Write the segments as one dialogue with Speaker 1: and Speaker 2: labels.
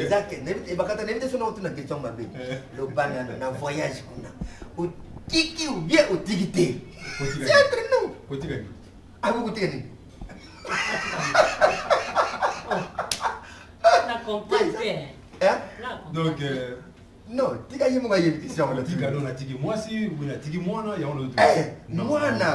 Speaker 1: Exact. Et bakata n'aime son autre question ma belle. Le banane na voyage kuna. Au tiki ou bien au tigité. C'est entre nous. Ah vous goûtez.
Speaker 2: Na comprendre.
Speaker 1: Hein?
Speaker 3: Donc
Speaker 1: non, tika yemo ba yemi question là.
Speaker 3: Tika non na tiki moi si ou na tiki moi na ya on le.
Speaker 1: Moi na.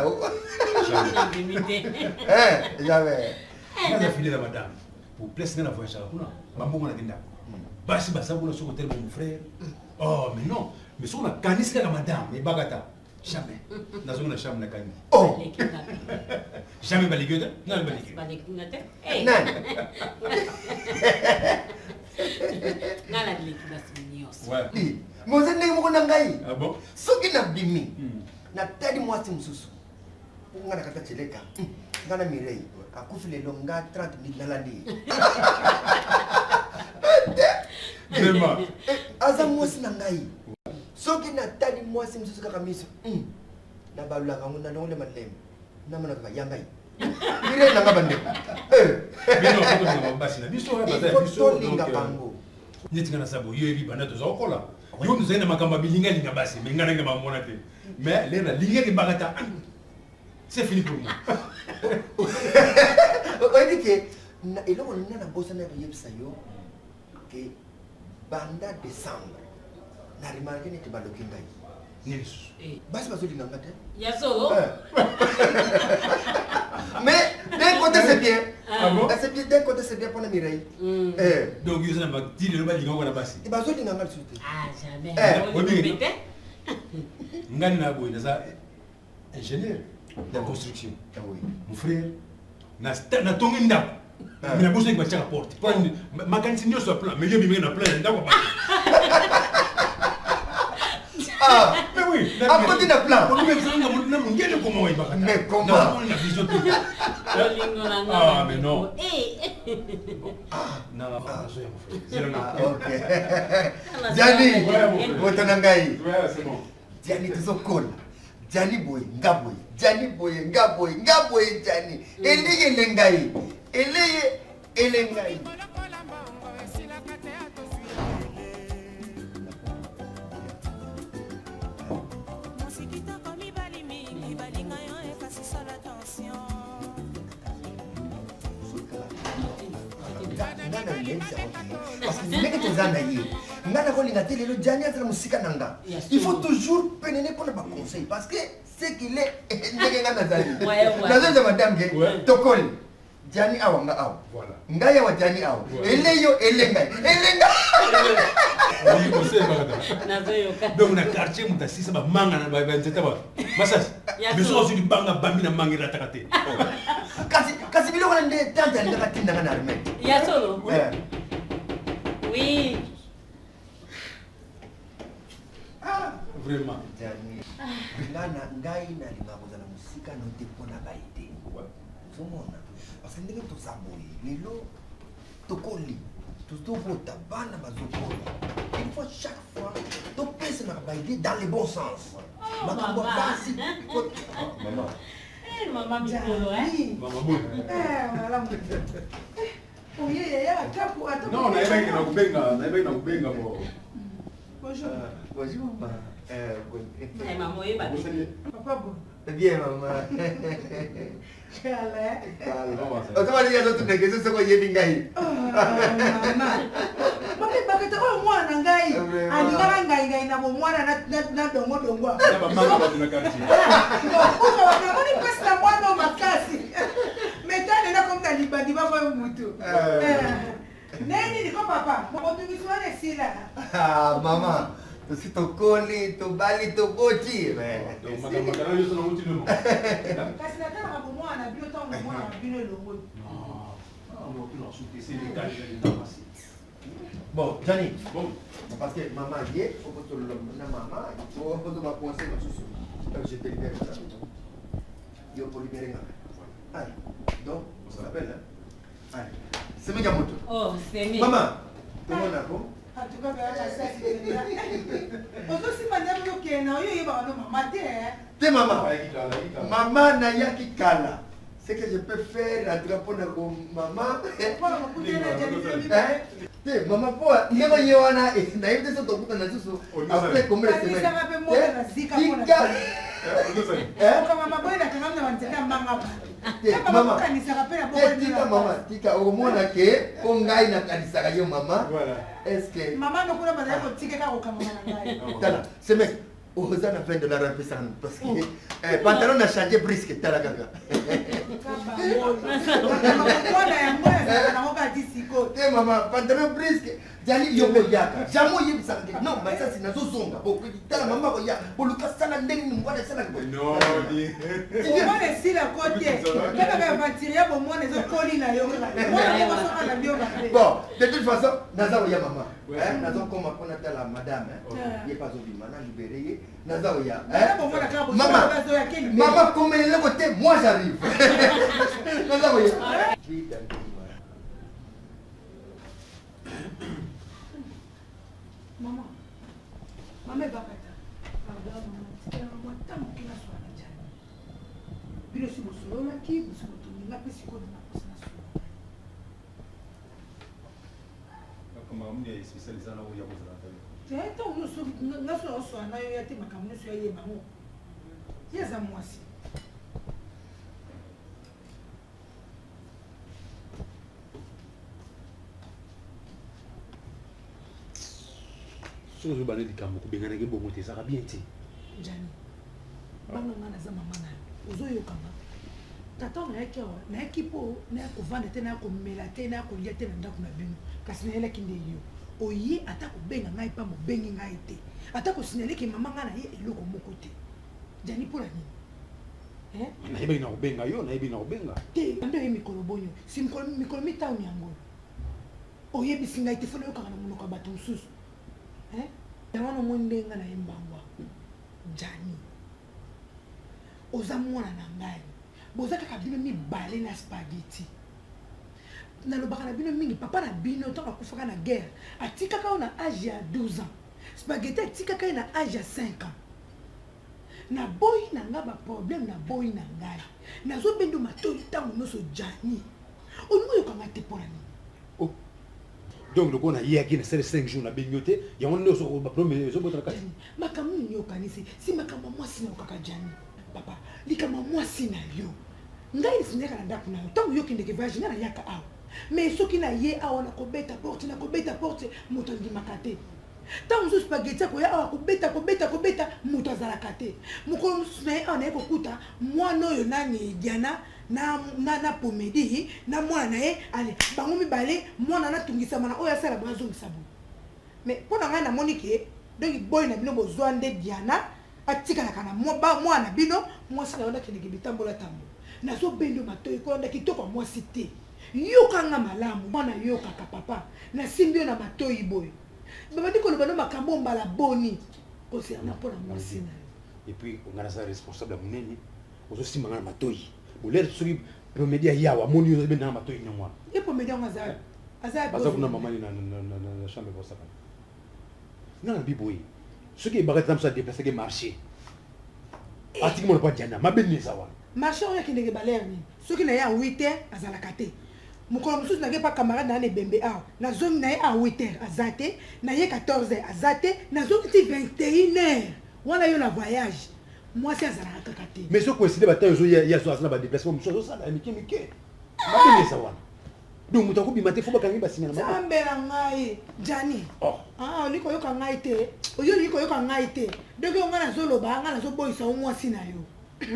Speaker 1: J'avais.
Speaker 3: Quand filé la madame pour placer la voyage là kuna. Mambo na kinda. Basi basabu na sur hôtel mon frère. Oh mais non, mais si on a canisé la madame, mais bagata. Jamais. Dans une chambre na kani.
Speaker 1: Oh.
Speaker 3: Jamais baligota? Non baligota.
Speaker 2: Baligota.
Speaker 1: Non.
Speaker 2: Ngala likida simios.
Speaker 3: Ouais.
Speaker 1: Moze ndenge moko na ngai.
Speaker 3: Ah bon?
Speaker 1: Soki na bimi. Na tadi mwasi mususu. Ngana kata cheleka. Ngana mirei. Akufi lelo nga 30 minutes nalandi.
Speaker 3: Vraiment.
Speaker 1: Aza mwasi na ngai. Soki na tadi mwasi mususu kaka miso. Na balula kangu na ndole malem. Na mana ka yangai. Mirei na ngabande.
Speaker 3: Mais non, c'est comme basi na biso ha baza biso.
Speaker 1: Linga bango.
Speaker 3: Niti na sabo yebi bana to zokola. Yo nous ayna makamba bilinga linga basi, mais ngana ngama mona te. Mais les na linga ki bagata. C'est fini pour moi.
Speaker 1: On dit que et là on a na bossa na yebisa yo que banda décembre na remarqué ni tibaloki ngai.
Speaker 3: Nilis.
Speaker 1: Basi bazo linga ngate.
Speaker 2: Ya solo.
Speaker 1: Mais d'un côté c'est bien.
Speaker 2: Ah bon?
Speaker 1: C'est bien d'un côté c'est bien pour la Mireille.
Speaker 3: Donc ils ont pas dit le bali ngona basi.
Speaker 1: Et bazo linga ngal suite.
Speaker 2: Ah jamais.
Speaker 3: Ngani na boy na ingénieur de construction.
Speaker 1: Ah oui.
Speaker 3: Mon frère na tongi ndako. Mais na bosse avec ma porte. Ma cantine sur plan, mais je bi na plan ndako ba.
Speaker 1: Ah,
Speaker 3: mais oui.
Speaker 1: À côté de plan.
Speaker 3: On même ça na ngene comment ouais ba.
Speaker 1: Mais comment?
Speaker 3: On a vision tout. Ah mais non. Non,
Speaker 1: ok. Diani, Motonangai.
Speaker 3: Ouais, c'est bon.
Speaker 1: Diani Tizokol. Diani boy, Ngaboy. Diani boy, Ngaboy, Ngaboy, Diani. Elie Lengai. Elengai. Parce que les gens il faut toujours pénétrer pour ne pas conseiller parce que c'est qu'il est madame Tokol Diani awa nga awa
Speaker 3: voilà
Speaker 1: ngaya wa Diani awa eleyo elenga
Speaker 3: oui conseil bagata donc na quartier muta sisa ba manga na ba nzeta ba masas biso aussi banga bambi na mangira takate
Speaker 1: kasi bilo kana nde tante ndaka tinda kana arme
Speaker 2: ya solo oui
Speaker 3: vraiment
Speaker 1: Diani ngana ngai na lingago za musika no te pona baite somona parce que ndenge to saboyi lelo tokoli tozobota bana bazokoli il faut chaque fois topesa na baide dans le bon sens makambo basi
Speaker 3: maman
Speaker 2: maman mikolo
Speaker 3: maman bon
Speaker 4: oui ya tapu atapu
Speaker 3: non na ebe na kubenga bo
Speaker 4: bonjour
Speaker 1: bonjour maman
Speaker 2: maman yeba
Speaker 4: papa bon
Speaker 1: bien maman
Speaker 4: Chala.
Speaker 1: Otoma dia zote ngezo soko yebi ngai.
Speaker 4: Mama. Mama bakata o mwana ngai. Andika ngai na mwana na dongo.
Speaker 3: Na mama ba tuna quartier.
Speaker 4: Ko ba ni pesa mwana makasi. Metane na komta libandi ba kwa mutu. Neni ni ko papa. Mo tungiswane sila.
Speaker 1: Ah mama. Tu tokoli, tu bali, tu bochi.
Speaker 3: Donc madame makana yo sona muti no.
Speaker 4: Kasi na tala ko mwana bio to mwana bino longo.
Speaker 3: Ah, on peut souter c'est les gars de passer.
Speaker 1: Bon, Johnny.
Speaker 3: Bon,
Speaker 1: parce que maman hier, faut que tu le na maman, il faut que tu vas penser comme ça. Je te libère ça. Yo pour libérer nga. Allez. Donc, on s'appelle hein. Allez. C'est mes gamoto.
Speaker 2: Oh, c'est mi.
Speaker 1: Maman, tout le monde a bon.
Speaker 4: En tout cas,
Speaker 1: T'es maman. Maman n'a ya qui cala. Ce que je peux faire à drapeau de maman. te mama po ndeko yewana na yete so to kuta na susu après combien de semaines
Speaker 4: ça va moi na zika moi kama maboy na kama na wanzeka mbanga
Speaker 1: te mama tika mama tika omona ke ongai na kanisaka yo mama est-ce que
Speaker 4: mama no kuna bana ko tika ka ko kama na ngai
Speaker 1: tala semaine oza na fin de la remplissage parce que pantalon a changé brisque tala kaka mama pantalon brisque jali yoko yaka jamo yebisa non mais ça c'est na zozonga tala mama ko ya boluka sala ndenge ni ngwana sala ko
Speaker 3: non di
Speaker 4: on est si la côté kaka ka batiria bo mwana zo koli na yo mwana ko so na bio ba
Speaker 1: bon de toute façon naza ya mama nazo koma pona tala madame ye pas obima na libéré naza ya maman comme elle est côté moi j'arrive naza ya
Speaker 4: Maman, maman va pas là. Maman, tant que la soirée déjà. Puis le sous solo là qui vous se retourne là puis c'est quoi na personne.
Speaker 3: Kama mimi spécialisé na uya kuzana tabi.
Speaker 4: C'est tant nous so na yo yate makamno so ye bango. Yeza mwasi.
Speaker 3: Soki ozobana likambo kobengana ke bongo te ezaka bien te
Speaker 4: Jani bana nga naza mama na ozoyokanga tata nayaki awa nayaki mpo naya kovanda te naya komela te naya kolia te na ndako na bino kasi nayelaki nde yo oye ata kobenga ngai mpa mobengi ngai te ata kosinyaleki mama nga na ye eloko moko te Jani mpola nini
Speaker 3: nayebi na kobenga yo nayebi na kobenga
Speaker 4: te ande oye mikolo bonyo si mikolo mitano yango oyebisi ngai te fona oyokanga na monoko ya bato mosusu yango na mwa ndenga na ye mbangwa Jani oza mwana na ngai boza kaka bino mibale na spaghetti nalobaka na bino mingi papa na bino ntango akufaka na guerre atikaka yo na age ya 12 ans spaghetti atikaka ye na age ya 5 ans naboyi na ngai baproblème naboyi na ngai nazobendo matoi ntango nyonso Jani olingi oyokanga te mpona nini
Speaker 3: donc le on a hier qui c'est 5 jours na benyote ya on no so ba premier so botaka
Speaker 4: makambo ni yokanisi si makambo mwasi na okaka Jani papa likama mwasi na yo ngai sineka na ndako na yo tango yo kinde ke voyage na yaka awa mais soki na ye awa na kobeta porte moto ndimaka te tango so spaghetti ko ya awa kobeta moto azalaka te mokolo mosusu na ye awa na ye kokuta mwana oyo nani Diana na pomedi na mwana na ye ale bango mibale mwana natungisama na oyo asala bazongisa bo mais mpona ngai namoni ke donc boy na bino bozwa nde Diana atikalaka na mwana bino mwasi na yo ndakendeke bitambola tambo nazobendo matoi kolanda kitoko mwasi te yokanga malamu mwana yokaka papa nasimbi yo na matoi boy babandi koloba no makambo mbala boni koserna mpona mwasi na yo
Speaker 3: et puis on a ça responsable ya monene ozosimba nga na matoi bolere soki promedia yawa moni yo benda na matoi nyamwa
Speaker 4: ye promedia ngaza
Speaker 3: baza kuna mamani na chambre pour ça na biboyi soki bagata tamsa déplacer ke marché atiki mona pa Diana mabeni sawa
Speaker 4: marché oyo kindeke baler ni soki na ye a 8h azalaka te mokolo mosusu nake pa camarade na ebembe awa nazongi na ye a 8h aza te na ye 14h aza te nazongi ti 21h wana yo na voyage mwasi azalaka kaka te
Speaker 3: mais soki koeside bata ozo ya so azala badéplacement mosusu azosala ya mike mabeni sawa donc moto akobima te fo bakangi basinga na
Speaker 4: zambe na ngai Jani olingi koyoka ngai te oyo olingi koyoka ngai te donc yo ngai nazoloba ngai nazoboyisa mwasi na yo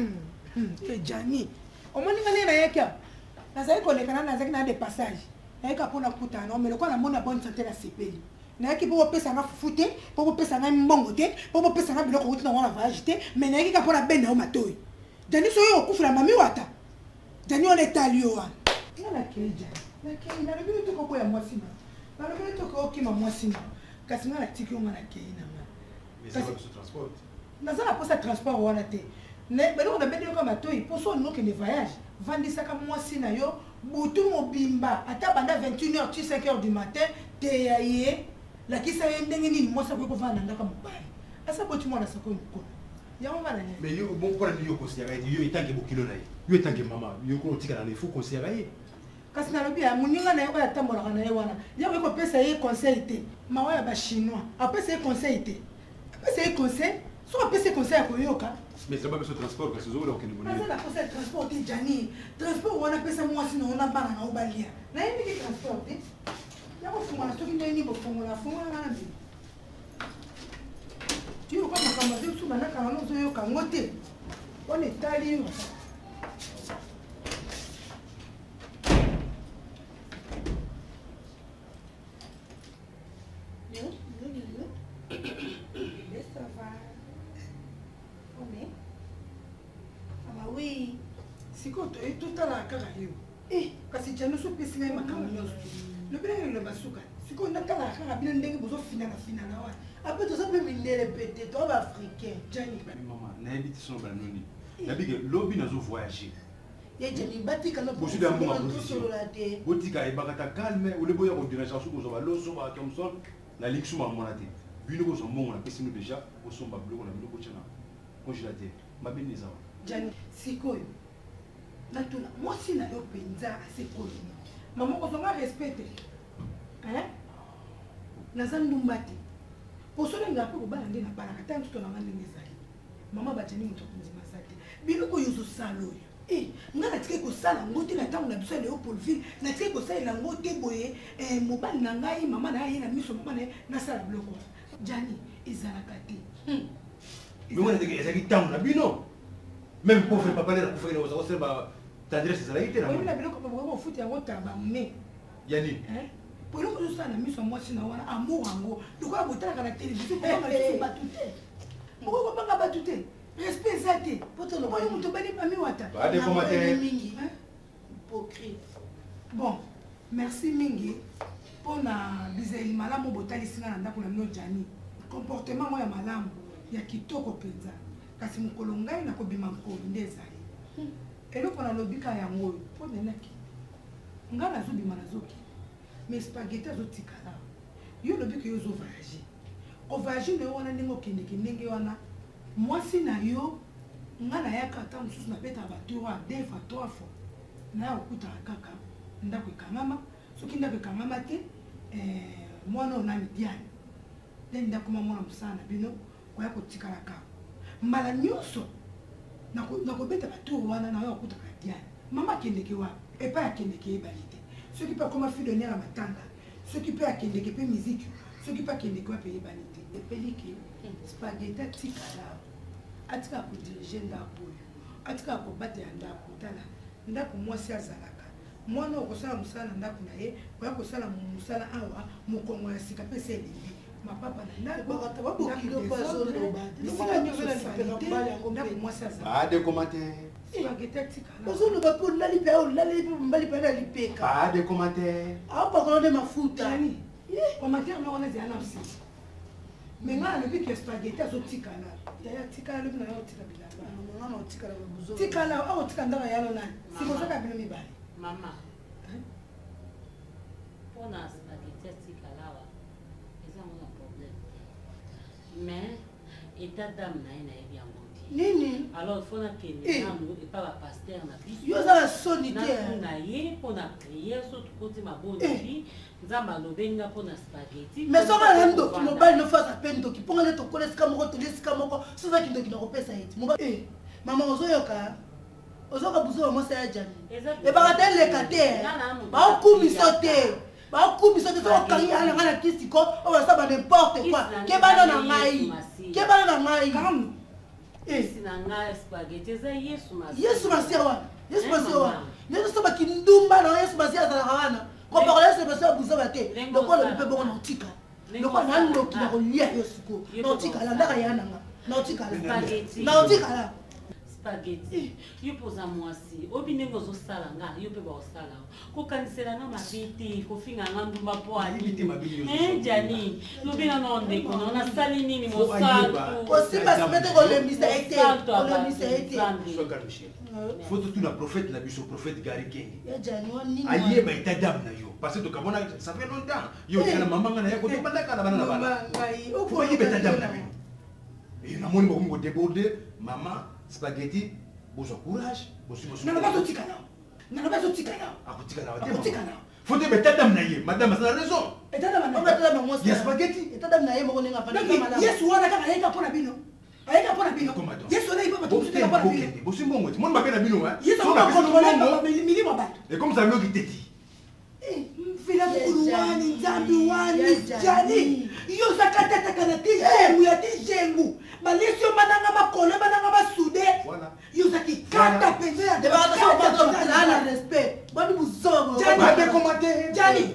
Speaker 4: Jani omoni ngai na yeki awa nazali kolekana nazalaki na de passage nayeka mpona kutana mais lokola namoni na bonne santé na sepeli nayaki mpo bopesanga fufu te mpo bopesanga mbongo te mpo bopesanga biloko outi nango na voyage te mais nayaki ka mpona benda yo matoi Jani soyo okufula mami wata Jani wana etali yo wana nga nakei Jani nakei nalobi yo toko koya mwasi na nalobi yo toko okima mwasi na kasi nga natiki yo nga nakei na nga naza na mposa transport wana te beloko nabendi yoka matoi mposo onokende voyage vandisaka mwasi na yo butu mobimba ata banda 21h ti 5h du matin teya ye lakisa ye ndenge nini mwasi akoki kovanda na ndaka mobali asa boti mwana sako mokolo yango vana ye
Speaker 3: mais yo bon mpona nini yo considéra ye yo etange bokilo na ye yo etange mama yo kono otikala na ye faut considéra ye
Speaker 4: kasi nalobi ya moninga na ye oyo atambolaka na ye wana ya koki kopesa ye conseil te mawa ya bachinois apesa ye conseil te apesa ye conseil soki apesa ye conseil ya koyoka
Speaker 3: mais c'est pas besoin de transport kasi ozokola kokende
Speaker 4: aza na posa ya transport te jani transport wana apesa mwasi na ona bana na obalia nayebiki transport te ya kofungola soki ndeni bofongola afongola ngana mbeli tiyoka makambo aze biso banakanga nozoyoka ngo te wana etali yo oui sikoyo totala kaka yo kasi jano so opesi ngai makambo nyonso lobelenge loba suka sikoyo natala kaka bino ndenge bozofinana wana ape toza mpe mindele pete toa baafricain jani
Speaker 3: mama nayebi te sono bana noni nayebi ke lobi nazovoyage
Speaker 4: ye jani batikana
Speaker 3: tosolola te botika ebaka ta calme ole boya kodirige soki kozwa baloso bakemson nalingi so mamona te bino kozwa mbongo napesi no déjà osomba biloko na bino kotyana congélateur mabeni ezawa
Speaker 4: jani sikoyo natuna mwasi na yo mpenza asekoloni mama kozonga respecte naza ndumba te osolenga mpe kobala nde na balaka ta ntuto nanga ndenge ezali mama bajani moto akondima za te biloko oyo ozosala oyo nga natikaki kosala yango te na ntango na biso ya leopoldville natikaki kosalela yango te boye mobali na ngai mama na ye na miso mama na ye nasala biloko jani ezalaka te
Speaker 3: bingona ndenge ezalaki ntango na bino même pauvre papa nde nakufaki na kozala kosaleba tendresse ezalaki te
Speaker 4: na biloko baboka kofuta yango tala bame
Speaker 3: ya nini
Speaker 4: poloko ozosala na miso ya mwasi na wana amour yango lokola botalaka na télévision kobanga bato te moko kobanga bato te respect eza te oyo moto obali mami wata
Speaker 1: mingi hypocrite
Speaker 4: bon merci mingi mpona bizeli malamu botalisi nga na ndako na bino jani comportement mo ya malamu ya kitoko mpenza kasi mokolo ngai nakobima mokolo nde ezali eloko nalobika yango oyo mpo nenaki ngai nazobima nazoki mais spaghetti azotikala yo lobika yo ozovoyage ovoyage na yo wana ndenge okendeke ndenge wana mwasi na yo ngai nayaka ata mosusu nabetaka batour a 2 fois 3 fois naya kokutaka kaka ndako ekangama soki ndako ekangama te mwana oyo nani diane nde ndakoma mwana mosala na bino koya kotikala kaka mbala nyonso nakobeta batour wana nayo kokutaka diane mama akendeke wapi epai akendeke eyebali te soki mpe akoma filonere ya matanga soki mpe akendeke mpe miziki soki mpe akendeke wapi eyebani te epeliki spageti atikala atikala kodirige ndako oyo atikala kobatela ndako tala ndako mwasi azalaka mwana oyo kosala mosala na ndako na ye oya kosala mosala awa mokongo ya sika mpe se elingi mapapa na ndako mwasi azalaka ozoloba mpe olali mpe olali mpe mobali mpe na lipeka aopakolo nde mafuta commentaire moko nezala na osi me ngai alobi ke spageti azotikala yaya tikala lobi na yo otika bilamba tikala awa otika ndako yalo nani sikozaka bino mibale
Speaker 2: mama mpona spageti atikala awa eza ngo na problème mais état d'âme na ye nayebi yango
Speaker 4: nini
Speaker 2: alors faut nakende nanu epa bapaster na biso
Speaker 4: yo oza na soni te
Speaker 2: na ye mpona priere so tukoti maboneli nzambe alobenga mpona spageti
Speaker 4: mais soki na ndoki mobali nofasa mpe ndoki mponga nde tokola esika moko toli esika moko sozaki ndoki nakopesa ete mama ozoyoka ozoka buzo mwasi ya jani ebaka te leka te baokumiso te baokumiso te sokokangi yana ngai na kisiko oyo basa ba n'importe quoi kebana na ngai yesu masiya wana yesu masiya wana yesu sobaki ndumba na yesu masiya azalaka wana kopakola yesu masiya abuzaba te lokola mpe bongo naotika lokola nandoki na kolia yo siko naotikala ndaka yananga naotikala
Speaker 2: spaghetti yo poza mwasi obi ndenge ozosala nga yo mpe baosala kokanisela nga mabe te kofinga nga ndumba po jani lobi nano ndeko na nasali nini
Speaker 4: mosaltuosimbasimete kolemisa ete
Speaker 3: faut totuna prophète na biso prophète Gary King ayeba état d'âme na yo parce que tokamona ça fait longtemps yo kana mama nga na yako tobandaka na bana na bana faut ayeba état d'âme na bino et namoni bakomi kodéborde mama spaghetti bozwa courage
Speaker 4: naloba totikala nalobi azotikana
Speaker 3: akotikana faut te beta dame na ye madame ça a raison
Speaker 1: ya spaghetti
Speaker 4: yesu wana kaka ayeka mpona bino ayeka mpona bino yesu wana ipa bato mosusu mpona bino
Speaker 3: bosimbongo ti moni bape na bino
Speaker 4: yesu akokontrole milimo bato
Speaker 3: et comme ça loki teti
Speaker 4: mfila mukulu wani nzambi wani jani yo zakatataka na ti jengu ya ti jengu balesi yo bananga bakole bananga basude yo zaki kata penze ya
Speaker 1: la respect bani buzomo
Speaker 3: babe commenter
Speaker 4: jani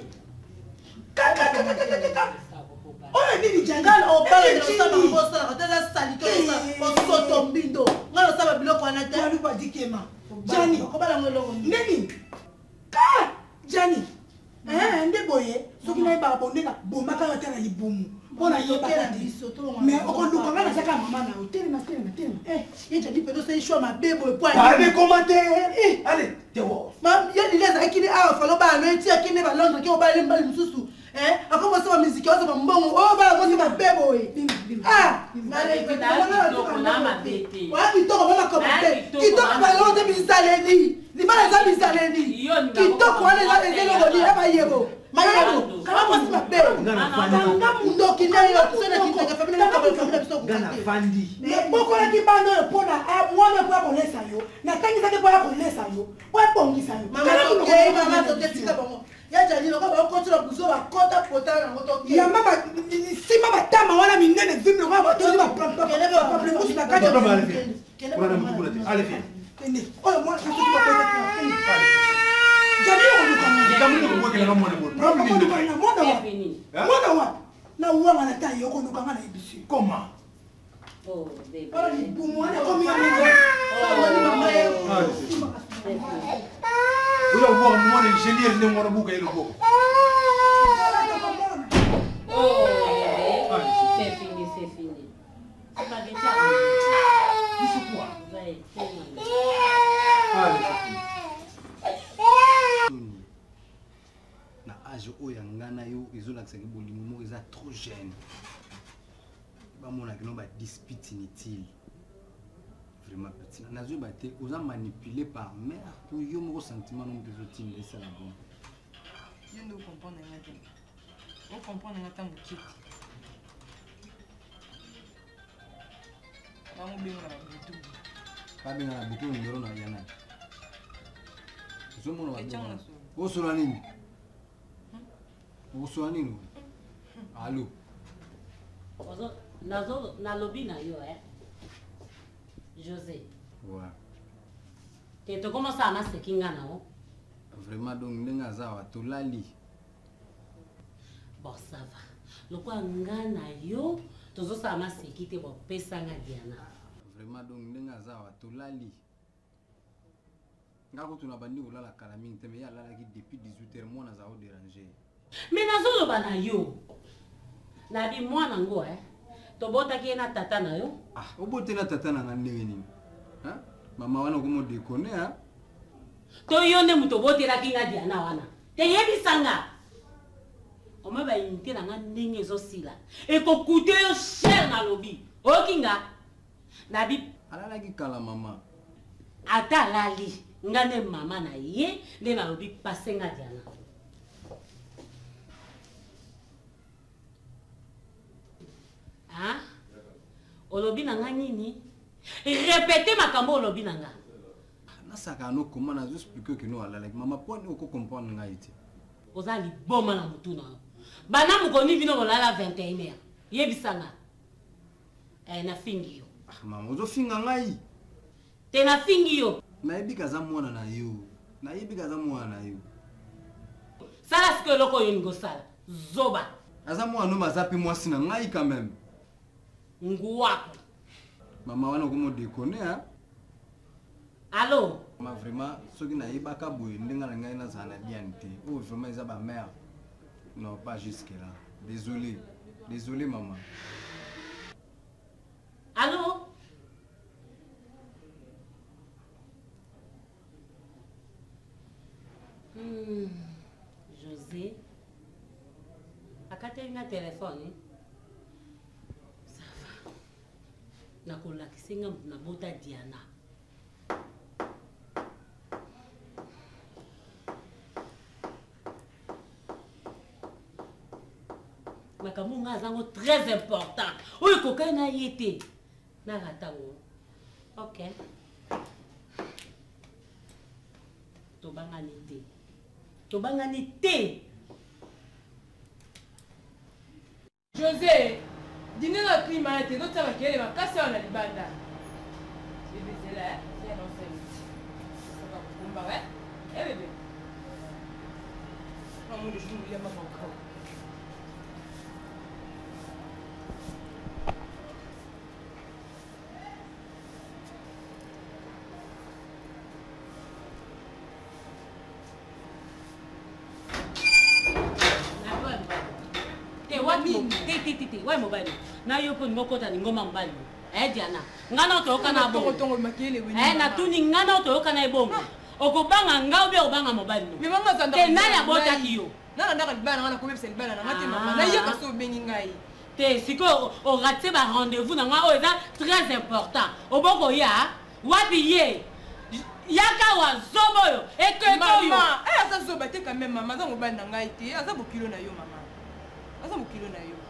Speaker 4: kaka oyo nini jani
Speaker 1: ngala opala na sama mbosala kotela salito na soto mbindo ngala sama biloko wana te
Speaker 4: wali badikema jani
Speaker 1: okobala ngelo
Speaker 4: nini ka jani nde boye soki na yeba bondenga bomaka yo te na libumu mpona yebaka te mais okoluka nga nazaka mama na yo telema
Speaker 1: ye jani mpe tosali shwa mabe boye
Speaker 3: babe commenter allez tewo
Speaker 1: yelile ezalaki ne awa falo balo etiaki ne balondre ke obali mbali mosusu akomosaba miziki ozaba mbongo oyo bala kosi mabe boye kitoko bamakomate kitoko baloo te bizaleli libala eza bizaleli kitoko wana ezelokoli ya mayebo mayebo kamakosi mabe ndoki nayo sonakitaka famile biso
Speaker 3: fandi
Speaker 4: bokolaki bando oyo mpona mwana mpo ya kolesa yo natangisaki mpo ya kolesa yo po ebongisa yo
Speaker 1: mama toketika bango yajani loko bakotela buzo bakota potala nango toke
Speaker 4: yamba nsima batama wana minene vimi loko batozi bapaplemusu na kati oyo mwana jani yokolukanga wa na uwanga na ta yokolukanga na ebisi
Speaker 3: comment
Speaker 4: libumu wana ekomi
Speaker 3: oyo obwaka mwana ingénieur nde mwana buka ye loboko
Speaker 2: C'est fini. C'est pas bien.
Speaker 3: c'est quoi
Speaker 5: na age oyo yanga na yo ezolakisaki bolingo moko eza trop jeune bamonaki no badispute inutile vraiment petit nazoyeba te oza manipulé par mère po yo moko sentiment no mpe ezotinda esala bon
Speaker 6: yo nde okomprendre nga te okomprendre nga ntango kiti bamobenga na babutu
Speaker 5: babenga na butu numero na yana ozomona
Speaker 6: etianga
Speaker 5: osola nini osola nini alo
Speaker 2: nalobi na yo José
Speaker 5: ouais
Speaker 2: te tokomosala maseki nga na o
Speaker 5: vraiment donc ndenge aza awa tolali
Speaker 2: bon ça va lokola nga na yo tozosala maseki te bopesanga diana
Speaker 5: vraiment donc ndenge aza awa tolali nga kotuna bandi kolala kala mingi te me ye alalaki depuis 18h mwana aza odéranger
Speaker 2: me nazoloba na yo nabi mwana ngo tobotaki ye na tata na yo
Speaker 5: obote na tata na nga ndenge nini mama wana okomodekone
Speaker 2: to yo nde moto obotelaki nga diana wana te yebisanga omoi bainite na nga ndenge ezosila ekokute yo cher nalobi oyoki nga nabi
Speaker 5: alalaki kala mama
Speaker 2: ata alali nga nde mama na ye nde nalobi pase nga diana olobi na nga nini répété makambo olobi na nga
Speaker 5: nasaka no koma nazo expliquer que no alalaki mama poni oko comprendre nga ite
Speaker 2: oza liboma na mutu na yo bana mokoni bino bolala 21h yebisanga nafingi yo
Speaker 5: mama ozofinga ngai
Speaker 2: te nafingi yo
Speaker 5: nayebi kaza mwana na yo
Speaker 2: sala sikoyo eloko oyo ningosala zoba
Speaker 5: aza mwana no baza mpe mwasi na ngai quand même
Speaker 2: nguwako
Speaker 5: mama wana okomodekone
Speaker 2: allo
Speaker 5: ma vraiment soki nayebaka boye ndenge na ngai nazala na liani te oyo vraiment eza bamare non pas jusque là désolé maman
Speaker 2: allo José akateli na telefone ça va nakolakisenga nabota Diana makambo nga zango très important oyo kokai na ye te nakatango ok tobangani te
Speaker 6: José dîner na prima te do tsama kele makasi wana libanda bébé là c'est un ensemble ça va kumba ouais bébé non moi je joue il y a maman encore
Speaker 2: ouais mobile na yo po ngoko ta ngoma mbali Diana ngana to kana bo
Speaker 6: tongo makele we
Speaker 2: na tuni ngana to kana ebongo okobanga ngao bia obanga mobile
Speaker 6: me mama zanda
Speaker 2: te na ya bota kiyo
Speaker 6: na ndaka libana ngana ko bepsa libana ngate mama na yaka so bengi ngai
Speaker 2: te siko o raté ba rendez-vous na nga o eza très important oboko ya wapi ye yaka wa zoboyo ekeko yo
Speaker 6: mama asa zoba te quand même mama za mobile na ngai te asa bokilo na yo mama asa bokilo na yo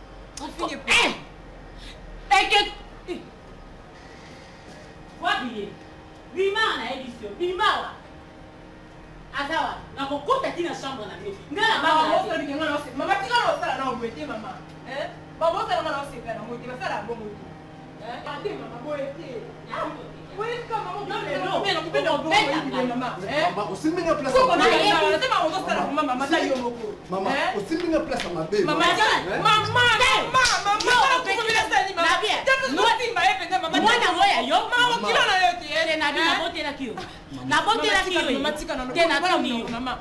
Speaker 2: wapi bima na édition bima wa azawa na kokota tina chambre na bio ngala
Speaker 6: mama so binga na mama tika na sala na obete mama babo sala na oseka na ngoti basala bongo ate mama boete oui comme mama
Speaker 1: usiminga place
Speaker 6: mama ta yo moko
Speaker 1: mama usiminga place mabe
Speaker 6: mama
Speaker 2: mwana moya yo
Speaker 6: mama kilo na yo
Speaker 2: te na bina botela kiyo na botela kiyo
Speaker 6: mama tika na
Speaker 2: te na tuni yo
Speaker 6: mama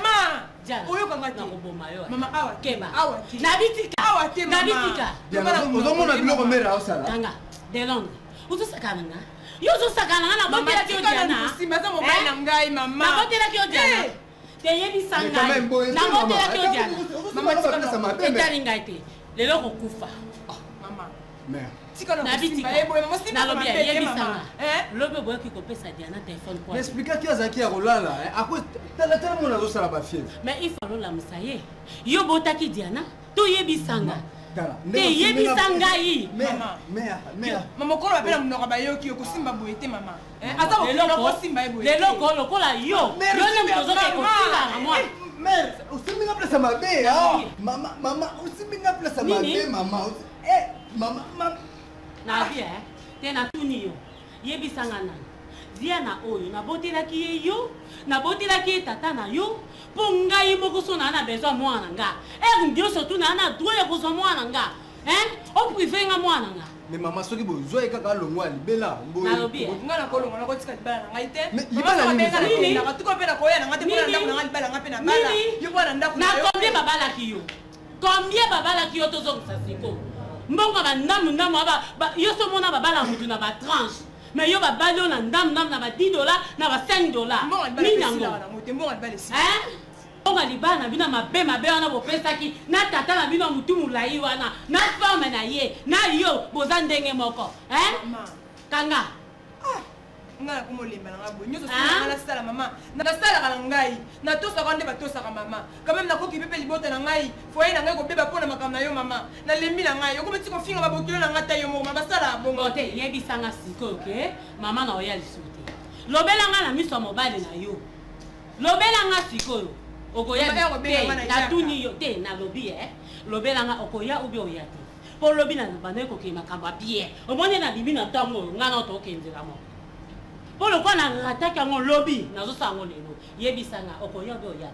Speaker 6: oyo kanga te
Speaker 2: nakoboma yo
Speaker 6: mama awa
Speaker 2: keba
Speaker 6: awa te
Speaker 2: na bitika
Speaker 6: awa te
Speaker 2: na bitika
Speaker 1: ozomona biloko mera osala
Speaker 2: tanga de Londres uzosakana nga yo uzosakana nga na botela kiyo Diana
Speaker 6: simbaza mobile na ngai mama
Speaker 2: na botela kiyo Diana te yebisa ngai na botela kiyo Diana
Speaker 1: mama tika place mabe
Speaker 2: etali ngai te lelo kokufa
Speaker 6: mama
Speaker 1: mère
Speaker 2: na bitika na lobi yebisanga lobi boyoki kopesa Diana téléphone kwa
Speaker 5: expliquer ki azaki ya kolala ako tala mona azosala bafièvre
Speaker 2: mais il faut lolamusa ye yo botaki Diana to yebisanga te yebisanga yi
Speaker 1: mère
Speaker 6: mama kolo apela mnoka bayoki okosimba boye te mama ata okosimba ye boye
Speaker 2: leloko lokola yo ne mtozoke kosimba na mwa
Speaker 1: mère usiminga place mabe mama usiminga place mabe mama mama
Speaker 2: na vie te na tuni yo yebisanga nani Diana oyo nabotelaki ye yo nabotelaki ye tata na yo mpo ngai moko so na besoin mwana nga ndio surtout na droit ya kozwa mwana nga oprive nga mwana nga
Speaker 5: mais mama soki bozwa ye kaka alongwa ya libela
Speaker 2: nalobi
Speaker 6: nga nakolonga nakotika libala na ngai te
Speaker 5: libala
Speaker 6: mpe nakoya na nga te mpona ndako na nga libala nga mpe na bala yo mwana ndako
Speaker 2: na combien babalaki yo combien babalaki yo tozongisa siko mbongo bandamu yo so mona babala mutu na batranche mais yo babali yo na ndamu na ba $10 na ba $5 nini yango mbongo libala na bino mabe wana bopesaki na tata na bino mutu molai wana na forme na ye na yo boza ndenge moko kanga
Speaker 6: nga nakomolemba na nga boye nyonso nga nasala mama nasalaka na ngai natosaka nde batosaka mama quand même nakoki mpe libota na ngai foye na ngai kobeba mpo na makambo na yo mama nalembi na ngai okobeti kofinga babokilo na ngai ta yo moko ma basala bongo
Speaker 2: te yebisanga sikoyo ke mama na oya lisusu te lobela nga na miso ya mobali na yo lobela nga sikoyo okoya natuni yo te nalobi lobela nga okoya ubi oya te mpo lobi na banda ekoki makambo ya bien omoni na bibi na ntango oyo nga na otokenzela moko pour le quoi na attaque en lobby nazo sango lelo yebisanga okoya be oya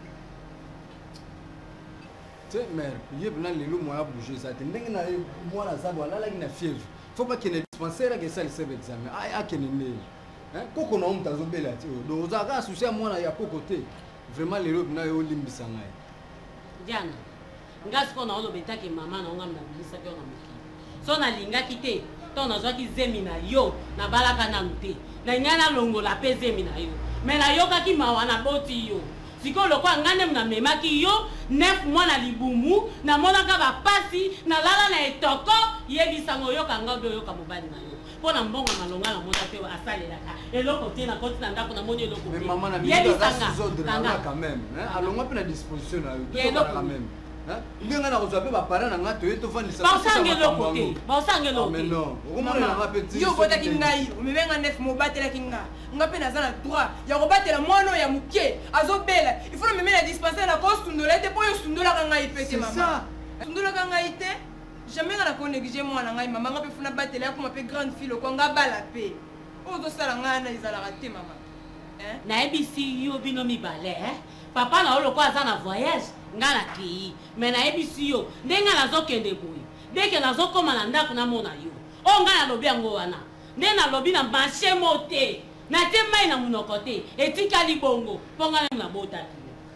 Speaker 5: te mère yeb na lelo moya bouger ça te ndenge na mwana zabo alala ki na fièvre faut pas qu'il ne dispensaire que ça le serve examen a que ne koko na mutazo bela ti do za ka souci mwana ya koko te vraiment lelo na yo limbisanga
Speaker 2: Diana ngasi ko na olobeta ke mama na ngam na bisa ke na miki so na linga kite to na zwaki zemi na yo na balaka na mute na nyana longola pe zemi na yo mais na yoka ki mawa na boti yo siko lokwa ngane mna memaki yo 9 mois na libumu na monaka ba pasi na lala na etoko yebisango yoka ngado yoka mobali na yo pona mbongo na longa na mota pe asalelaka eloko te na koti na ndako na moni eloko
Speaker 5: mais maman na biso za sous ordre na quand même alonga pe na disposition na yo quand même bien nga na kozwa pe bapara na nga toye tofandisa
Speaker 2: baosangelo te baosangelo te
Speaker 5: mais non okomona nanga petit
Speaker 6: yo obotaki ngai omebenga nef mobatelaki nga mpe naza na droit ya kobatela mwana oyo ya moke azobela il faut nomeme na dispensaire na kosundola te mpo oyo osundolaka ngai pe te mama osundolaka ngai te jamais nga nakonéglige mwana ngai mama nga mpe funa batela yakoma mpe grande fille okwa nga bala pe oyo ozosala ngai wana ezalaka te mama
Speaker 2: nayebisi yo bino mibale papa na yo lokola aza na voyage nga na kei me nayebisi yo nde nga nazokende boye ndeke nazokóma na ndako namona yo oyo nga nalobi yango wana nde nalobi na marché mo te natie mai na monoko te etikali bongo mpo nga nani nabotaki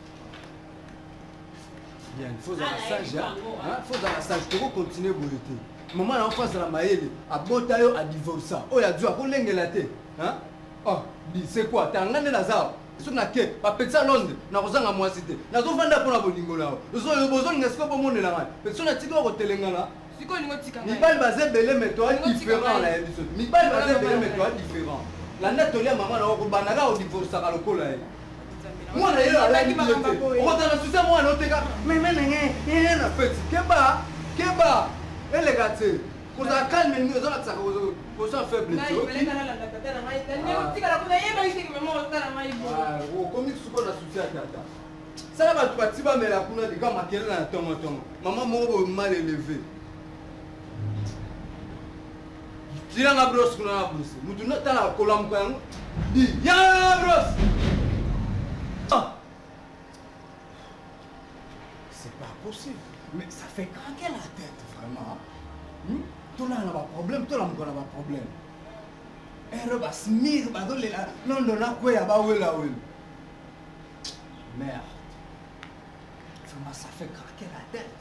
Speaker 5: bien il faut zala sage toko continuer boye te mama na ofasala mayele abota yo adivorsa oyo azwi akolengela te oh c'est quoi tanga nde naza soki nake bapetisa londres nakozanga mwasi te nazovanda mpona bolingo nao bozolinga sikoyo bomonela ngai pe so natika kotelengana mibali baza ebele me toa différent na ye biso mibali baza ebele me toa différent landa tolia mama na okobandaka odivorsaka lokola ye mwana ye okotana susi ya mwana oteka memenenge na peti keba eleka te kozala calme ningi ozolakisaka koza faible okomi suko na susi ya tata sala bato bati bamela kuna deka makele na ntongotongo mama moko boye mal élevé tilanga brosse kuna na brosse mutu natala kolamuka yango di ya brosse c'est pas possible mais ça fait craquer la tête vraiment tolala na baproblème tolamuka na baproblème ere basmir bazolela nondo nakweya bawelawela merde vraiment ça fait craquer la tête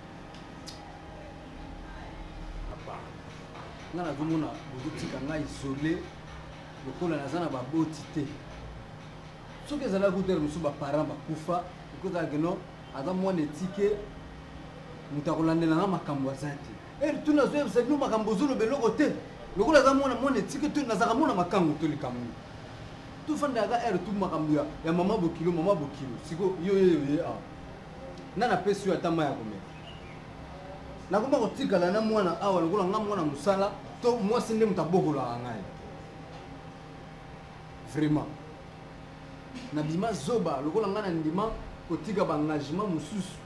Speaker 5: papa nga nazomona bozotika ngai isolé lokola naza na baboti te soki ezalaki kutere mosusu baparent bakufa ekozalaki no aza mwana etike moto akolandelanga makambo aza te eri tuna azoyebisa bino makambo ozoloba eloko te lokola aza mwana etike to nazaka mona makango to likambo tofandaka eri tu makambo ya mama bokilo siko yoyeyoye awa nga napesi yo ata mai ya komela nakoma kotikala na mwana awa lokola nga mwana mosala to mwasi nde moto abokolaka ngai vraiment nabima zoba lokola nga na ndima kotika baengagement mosusu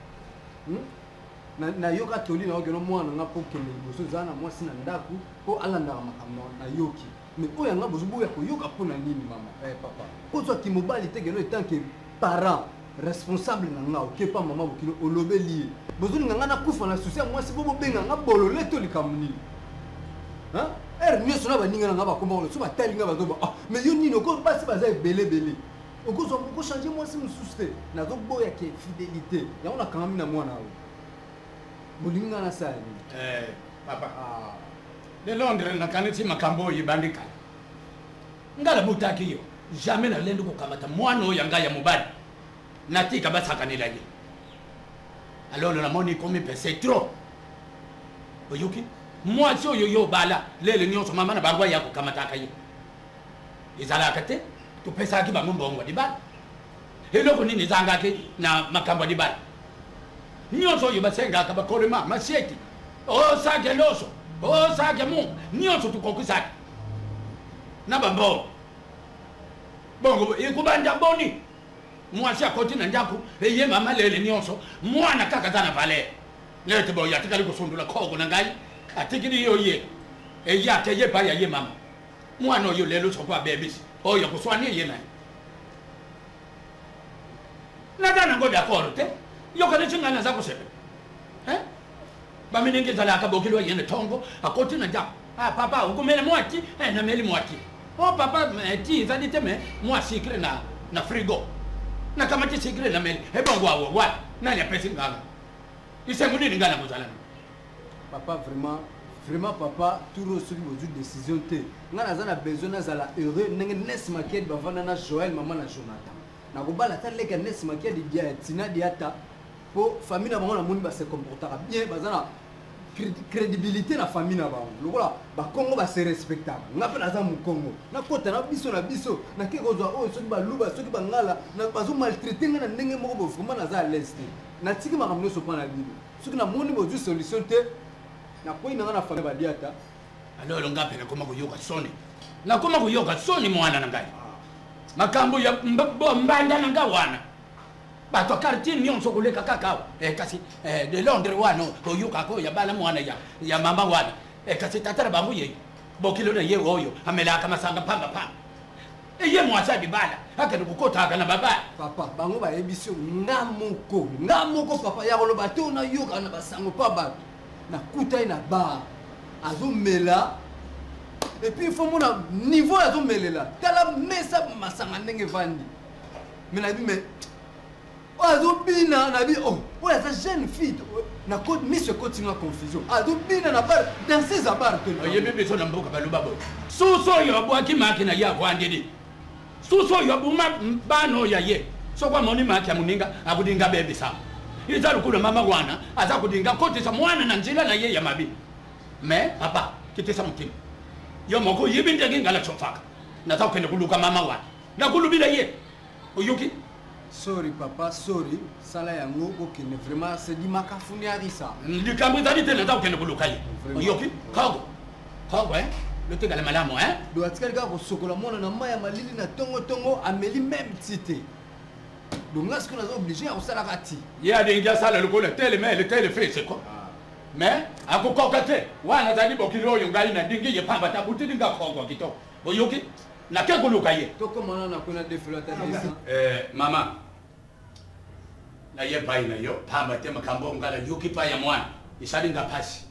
Speaker 5: nayoka toli naokeno mwana nga mpo kende liboso ezala na mwasi na ndako mpo alandaka makambo nayoki mais oyo yanga bozoboya koyoka mpo na nini mama papa mpo zwaki mobali te keno etanke parent responsable na nga okepa mama bokino olobeli ye bozolinga nga nakufa na susi ya mwasi mpo bobenga nga bolole to likambo nini ere nyonso na baninga na nga bakoma kolo so batali nga bazoba mais yo nini oko basi baza ebelebele okozwa okochange mwasi mosusu te nazoboyaka fidélité yango nakangami na mwana oyo bolingi nga nasala nini
Speaker 7: papa de londres nakanisi makambo oyo ebandika nga nabutaki yo jamais nalendi kokamata mwana oyo yanga ya mobali natika basakanela ye alors namoni komi pe c'est trop oyoki mwasi oyo yo bala lele nyonso mama na bango ya kokamataka ye ezalaka te topesaki bango mbongo dibala eloko nini ezangaki na makambo dibala nyonso oyo basengaka bakolema masieti osake loso osake mungu nyonso tukokisaki na bambongo bongo ekubanja boni mwasi akoti na ndako eye mama lele nyonso mwana kaka za na valer lete boyo atikali kosundula khoko na ngai atikili yo ye eye ateye pa ya ye mama mwana oyo lelo sokwa bebisi oyo kuswani ye naye nadana ngo d'accord te yo kana chingana za kusebe baminenge zala akabokilwa yene tongo akoti na ndako papa ukumele mwati na meli mwati papa ti zalite me mwasi kile na frigo na kama ti sikile na meli ebongo awo wa nani apesi ngala isemuni ngala muzalana
Speaker 5: papa vraiment papa turo soki bozu décision te nga naza na besoin nazala heureux ndenge Ness Makiadi bavanda na Joël mama na Jonathan nakobala ata leka Ness Makiadi dia tina diata po famille na bango namoni base comportaka bien baza na crédibilité na famille na bango lokola bakongo base respectable nga mpe naza mokongo nakota na biso nake kozwa oyo soki baluba soki bangala bazo maltraite nga na ndenge moko bo vraiment naza à l'aise te natiki makambo nyonso mpo na bino soki namoni bozwi solution te nakoyi nanga na famille baliata
Speaker 7: alolo ngape nakoma kuyoka soni nakoma kuyoka soni mwana na ngai makambo ya mbanda na nga wana bato quartier nyonso kuleka kakao kasi de Londres wano koyoka ko ya bala mwana ya mama wana kasi tatara bangu ye bokilo na ye oyo amelaka masanga pamba pamba ye mwasa bibala akene kukota kana baba
Speaker 5: papa bango bayebisi ngamoko papa ya koloba te ona yoka na basango pa bato nakutai na bar azomela et puis il faut mon niveau azomelela tala mesa masanga ndenge vandi mais na bi mais azobina na bi oh za jeune fille na code mise continue confusion azobina na bar dans ces bar que
Speaker 7: yebi beso na mboka baloba bo suso yo bwaki makina ya kwandidi suso yo buma bano ya ye so kwa moni maki amuninga akudinga bebe sa izalu kuna mama wana aza kudinga kote sa mwana na njila na ye ya mabi mais papa kitesa mutima yo moko yibinde ngala chofaka nata ukende kuluka mama wana na kulubila ye uyuki
Speaker 5: sorry papa sorry sala yango okene vraiment c'est di makafuni arisa
Speaker 7: ndikambo tadi tena nata ukende kuluka ye uyuki kago le tegala malamu
Speaker 5: do atikali ka ko sokola mona na maya malili na tongo ameli même tité donc est-ce qu'on est obligé à usala kati
Speaker 7: ya dinga sala lokole tele mais le tele fait c'est quoi mais akukokate wana tadi bokilo yo ngali na dingi ye pamba tabuti dinga kongo kitoko boyoki na ke kuluka ye
Speaker 5: toko mana na kuna defilo ta desa
Speaker 7: mama na ye pai na yo pamba te makambo ngala yuki pa ya mwana isali ngapasi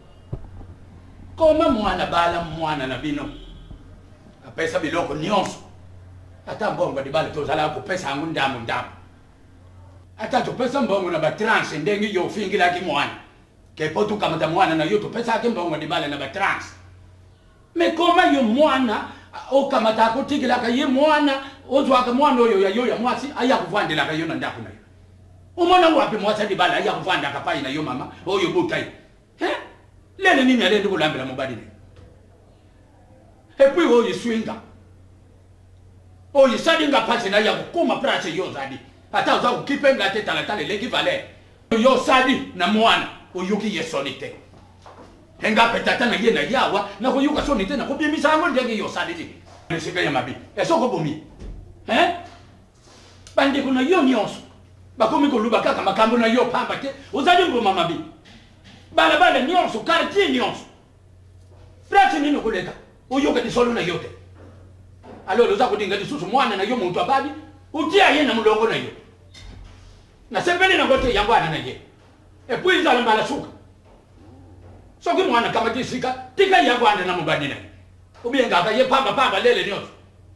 Speaker 7: koma mwana bala mwana na bino apesa biloko nyonso ata mbongo di bala tozala ko pesa angu ndamu ata to pesa mbongo na batrans ndengi yo fingila ki mwana ke potu kama ta mwana na yo to pesa ke mbongo di bala na batrans me koma yo mwana o kama ta ko tigila ka ye mwana ozwa ka mwana yo ya mwasi aya kuvandela ka yo na ndaku na yo umona wapi mwasa di bala aya kuvanda ka pai na yo mama oyo bukai lele nini alende kulambela mubadile et puis oyo swinga oyo sadinga pasi na ya kukuma prache yo zadi ata uza ukipenga te talatale leki vale yo sadi na mwana oyuki yesonite henga petata na ye na yawa na koyuka sonite na kobiemisa ngo ndenge yo sadi di nesika ya mabi esoko bomi bandi kuna yo nyonso bakomi koluba kaka makambo na yo pamba te uzadi ngoma mabi bala nyonso quartier nyonso prache nini kuleka uyoka disolo na yote alors uza kudinga disusu mwana na yo muntu abadi utia ye na mulongo na yo na sebele na gote yangwana na ye et puis za mbala suka soki mwana kama disika tika yangwana na mubadi na ubienga ka ye pamba lele nyonso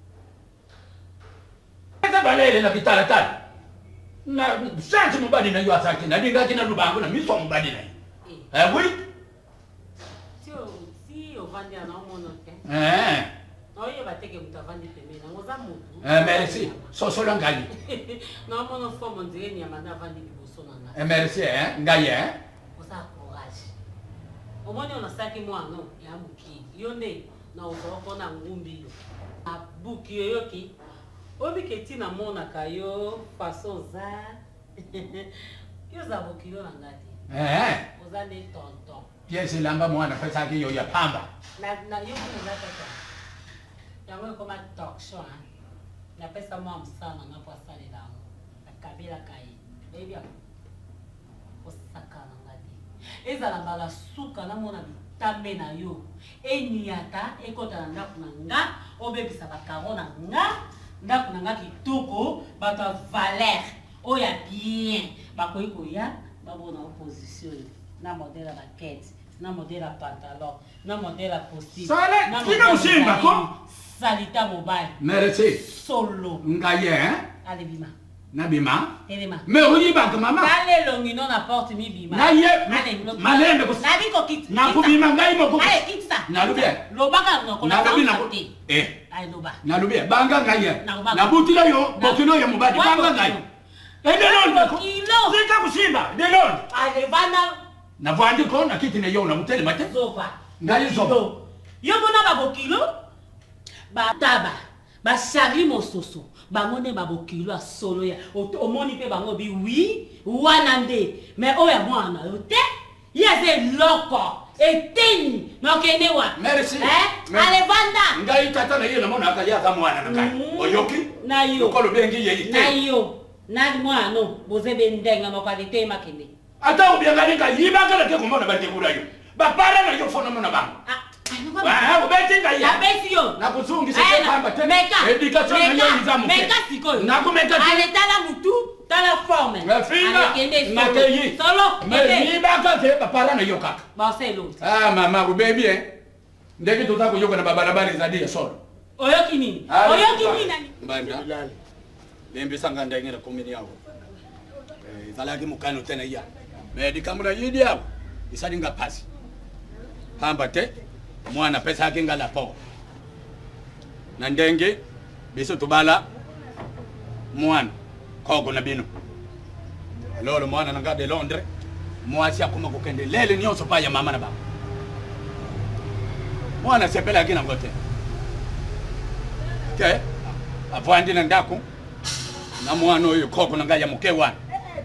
Speaker 7: eza balele na kitala na santi mubadi na yo asaki na dinga kina lubango na miso mubadi na yo oui.
Speaker 2: Si on vend un homme non, il va te que vous avez des
Speaker 7: paiements. Merci. Sosola ngali.
Speaker 2: Non, mon enfant, mon dieu, il y a maintenant vendu du bosson.
Speaker 7: Merci, ngai.
Speaker 2: Vous avez courage. Au moins, on a ça qui moi, non, il y a un bouquet. Yonde, non, on a un gumbi. Un bouquet, yoki. Obi keti na mona kayo, façon za. Yo za bouquet, yo nangati. Ozane tonton.
Speaker 7: Pièce lamba mwana pesa ki yo ya pamba.
Speaker 2: Na yo kuna tata. Yango koma talk show. Na pesa mwa msana na kwa sale la. Kabila kai. Baby. Osaka ngati. Eza la bala suka na mona bitambe na yo. Eniata ekota na ndaku na nga, obebisa bakarona nga, ndaku na nga kitoko, bato valeur. Oya bien. Bakoyi koya. Babo na opposition na modèle à baquette na modèle à pantalon na modèle à costume
Speaker 7: sale tika usimba ko
Speaker 2: salita mobile
Speaker 7: merci
Speaker 2: solo
Speaker 7: ngaye
Speaker 2: allez bima
Speaker 7: na bima
Speaker 2: telema
Speaker 7: mais oyi bank mama
Speaker 2: allez longino na porte mi bima
Speaker 7: na ye malembe ko
Speaker 2: na biko kit
Speaker 7: na ko bima ngai mo ko
Speaker 2: allez kit ça
Speaker 7: na lubia
Speaker 2: lobaka no ko
Speaker 7: na lubia ko
Speaker 2: ay loba
Speaker 7: na lubia banga ngaye na butila yo bokino ya mobadi banga ngaye Delon, zika kusimba, Delon.
Speaker 2: Alevana.
Speaker 7: Na vandi ko na kiti ne yo na mutele mate.
Speaker 2: Zoba.
Speaker 7: Ngali zoba.
Speaker 2: Yo bona ba bokilo. Ba taba. ba Charlie mososo bango ne babokilo solo ya omoni pe bango bi oui wana nde mais oya mwana yo te yeze loko eteni nokene wa
Speaker 7: merci
Speaker 2: ale vanda
Speaker 7: ngai tata na yena mona akalia kama mwana ngai oyoki
Speaker 2: na yo
Speaker 7: ko lo bengi ye ite
Speaker 2: na yo na mwana bozebe ndenga makwalite makende
Speaker 7: ata ubiangani ka yibaka la ke komona bande kulayo bapara na yo fona mona bango wa ubeti ngai ya
Speaker 2: besio
Speaker 7: na kuzungi se pamba tena education na yo nizamu
Speaker 2: meka siko
Speaker 7: na kumeka
Speaker 2: ale tala mutu tala forme
Speaker 7: na finga na keyi
Speaker 2: solo
Speaker 7: mais yibaka ke bapara na yo kaka
Speaker 2: baselo
Speaker 7: mama ubebi ndeki tutako yoka na barabara za dia solo
Speaker 2: oyoki nini nani
Speaker 7: banda lembe sanga ndengera komini yao zalaki mukano tena ya mais dikamura yidi yao isadinga pasi hamba te mwana pesa yake ngala po na ndenge biso tubala mwana kogo na bino lolo mwana nanga de Londres mwasi akuma kukende lele nyonso pa ya mama na baba mwana sepela kina ngote ke avandi na ndako na mwana oyo kogo nanga ya muke wana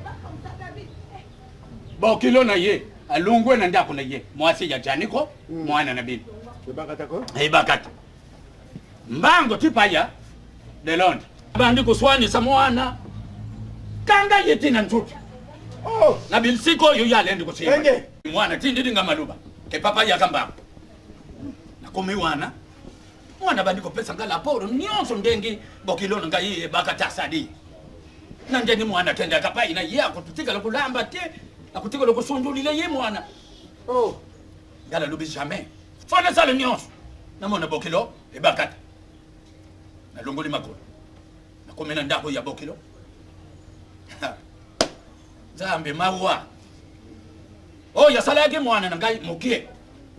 Speaker 7: bokilo na ye alungwe na ndako na ye mwasi ya janiko mwana na bino ibakata mbango tipaya de Londres bandi kuswani sa mwana kanga yetina ntutu na bilsiko yo yale ndi kusima mwana tindi ngamaluba ke papa yakamba na komi mwana bandi ko pesa ngala poro nyonso ndengi bokilo ngai bakata sadi na ndeni mwana tenda kapai na ye akututika lokulamba te akutika lokusundulile ye mwana ngala lubi jamais fona sala nyonso na mona bokilo bakata na longoli makolo na komena ndako ya bokilo zambe mawa ya salaki mwana ngai mukie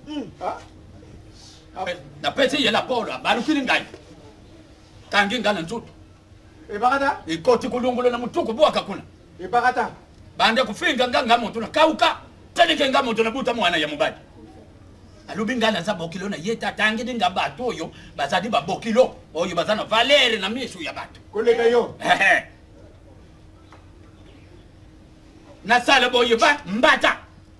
Speaker 7: na peti yela polo barukiri ngai kangi ngala nzutu
Speaker 5: bakata
Speaker 7: ikoti kulungulo na mutuku bwaka kuna
Speaker 5: bakata
Speaker 7: bande kufinga nganga muntu na kauka tenike nga muntu na buta mwana ya mubadi alubi ngala za bokilo na yeta tangi dinga bato oyo bazadi ba bokilo oyo bazana valere na misu ya bato
Speaker 5: koleka yo
Speaker 7: na sala boyo ba mbata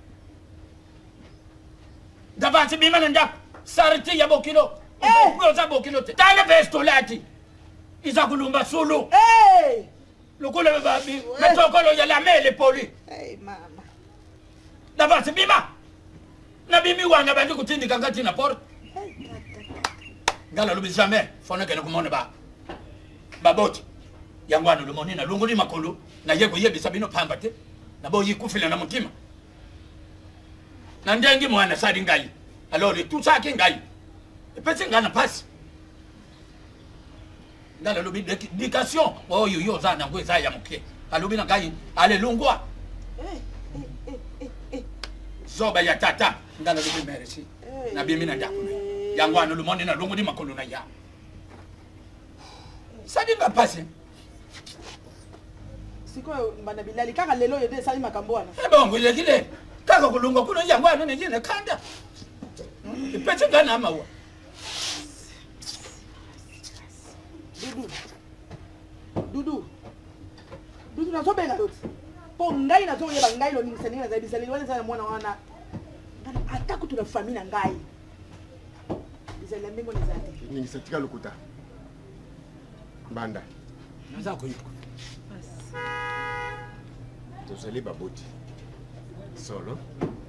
Speaker 7: davanti bima nda sarti ya bokilo ko za bokilo te tale bestolati izakulumba solo lokolo babi metokolo ya la mele poli
Speaker 4: mama
Speaker 7: davanti bima na bimi wanga bandi kutindika ngati na porte ngala lubi jamais fona kene kumona baboti yangwana lumoni na lunguli makolo na yego yebisa bino pamba te na boyi kufila na mutima na ndengi mwana sadi ngai alole tu sake ngai epese ngana pasi ngala lubi dedication oyo yo zana ngweza ya muke alubi na ngai ale lungwa zoba ya tata ngala lubi meresi na bimi na ndakuna yangwana lumoni na lunguli makolo na ya sadi nga pasi
Speaker 4: siko mbana bilali kaka lelo yede sali makambo wana
Speaker 7: bongo lekile kaka kulunga kuno yangwana ne yene kanda ipetse ngana mawa
Speaker 4: dudu na sobenga yoti po ngai na zo yeba ngai lo ningisani na zaidi sali wale sana mwana wana atako tuna famille ngai bizela mbingo ni zati
Speaker 5: ningisatika lukuta banda
Speaker 7: naza koyiko
Speaker 5: tozali baboti solo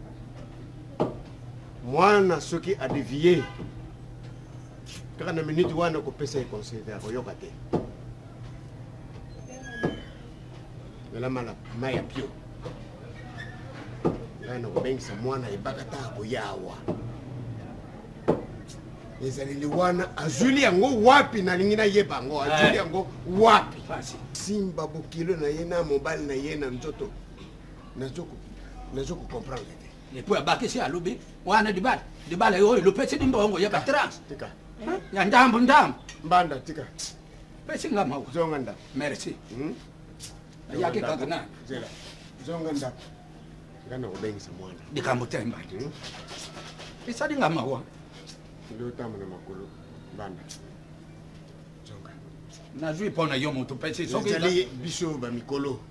Speaker 5: mwana soki adevie kaka na minute wana kopesa econseil ya koyoka te melamala mai ya pio ngai na kobengisa mwana ebaka ta koyawa ezaleli wana azuli yango wapi nalingi nayeba yango azuli yango wapi simba bokilo na ye na mobali na ye na nzoto nazokokomprendre te
Speaker 7: lepo abakisi alobi wana dibala oyo lopesi dimbongo yeba trans
Speaker 5: tika
Speaker 7: ya ndambo
Speaker 5: mbanda tika
Speaker 7: pesi nga mawa
Speaker 5: zonga nda
Speaker 7: merci yake kaka na
Speaker 5: zela zonga nda ngana kobengisa mwana
Speaker 7: dikambo temba isadi nga mawa
Speaker 5: ndio tamu na makulu banda
Speaker 7: nazwi mpo na yo moto pesi
Speaker 8: ezali biso bamikolo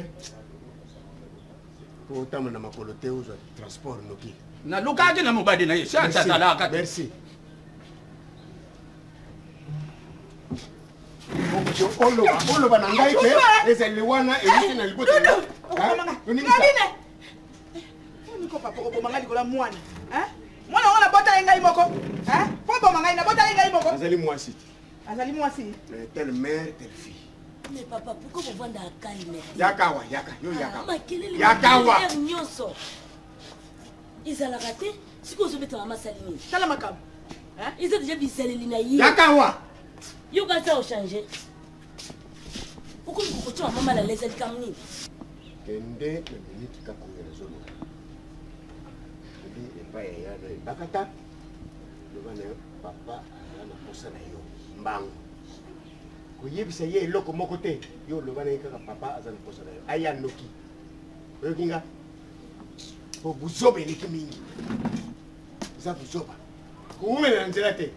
Speaker 8: po otambola na makolo te ozwa transport noki
Speaker 7: nalukaki na mobali na ye si atatalaka
Speaker 8: merci oloba na ngai te ezali wana euti na libota
Speaker 4: papa obomanga likolo mwana mwana wana botala ngai moko po oboma ngai na botala ngai moko
Speaker 8: azali mwasi
Speaker 4: azali mwasi
Speaker 8: telle mère telle fille.
Speaker 9: Mais papa, pourquoi vous vendez à calme?
Speaker 8: Yakawa, yaka, yo yakawa.
Speaker 9: Ma quelle est
Speaker 8: Yakawa.
Speaker 9: Ils ont raté. Si vous avez maman Salini.
Speaker 4: Salamakam.
Speaker 9: Ils ont déjà vu Salini.
Speaker 8: Yakawa.
Speaker 9: Yo quand ça a changé. Pourquoi vous continuez à maman la laisse elle camini?
Speaker 8: Kende na minute ka kongela zolo. Ndi epa ya na bakata. Lobana papa na posa na yo. Mbango. Kuyebisa ye eloko moko te yo lobana kaka papa aza na posa na yo aya noki oyokinga po buzoba eleki mingi eza buzoba kuumela na nzela te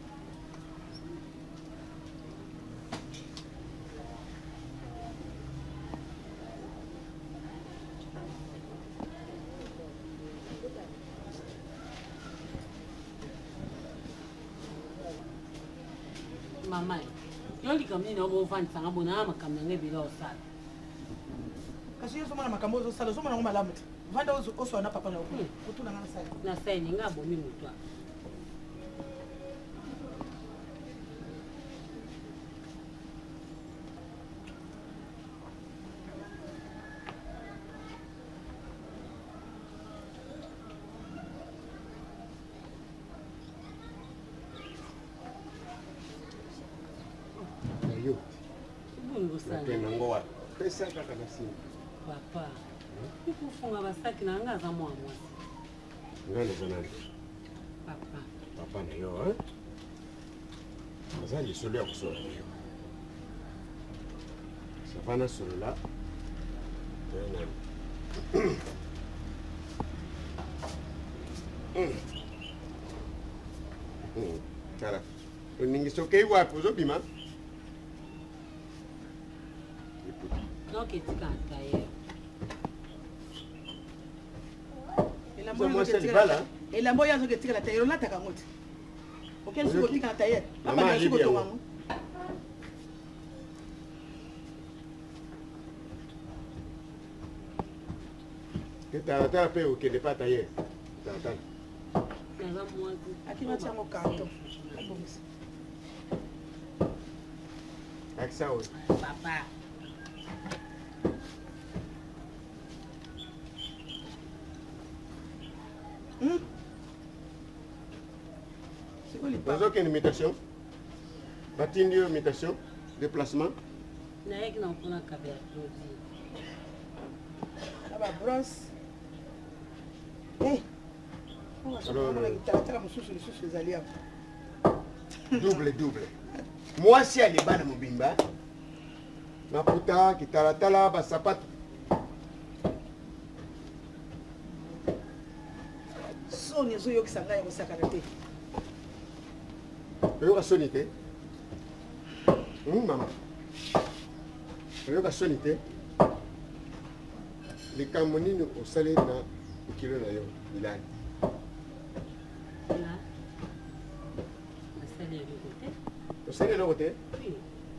Speaker 2: mama yoli kamni na obo fan sanga bona makamna ngebila osala
Speaker 4: kasi yo somana makambo zo sala somana ngoma lamu te vanda oso na papa na okule kutuna ngana sala
Speaker 2: na sene ngabo mi mutwa papa ikufunga basaki na nga za mwa mwasi
Speaker 8: ngane zanani
Speaker 2: papa
Speaker 8: papa na yo azali solo ya kusola yo savana solo la Cara, ningisokei wapi uzobima?
Speaker 2: Donc tu cantes d'ailleurs.
Speaker 4: Et la moya que tire la taille, on l'attaque à moitié. Auquel se retire la taille. Maman, je suis au
Speaker 8: que t'as fait au qu'il n'est pas taillé.
Speaker 4: À qui va tirer mon carton?
Speaker 8: Avec ça,
Speaker 2: papa.
Speaker 8: Vous avez une imitation? Batindi imitation? Déplacement?
Speaker 2: Naïk n'a pas de cabère.
Speaker 4: La brosse.
Speaker 8: Double, double. Moi, si elle est bonne, mon bimba, ma puta, qui talatala, basapat.
Speaker 4: Sonia, je suis en train de se faire.
Speaker 8: Tu as sonité? Maman. Tu as sonité? Les camonines au salé na au kilo na yo, il a.
Speaker 2: Là. La salé de côté.
Speaker 8: Au salé de côté?
Speaker 2: Oui.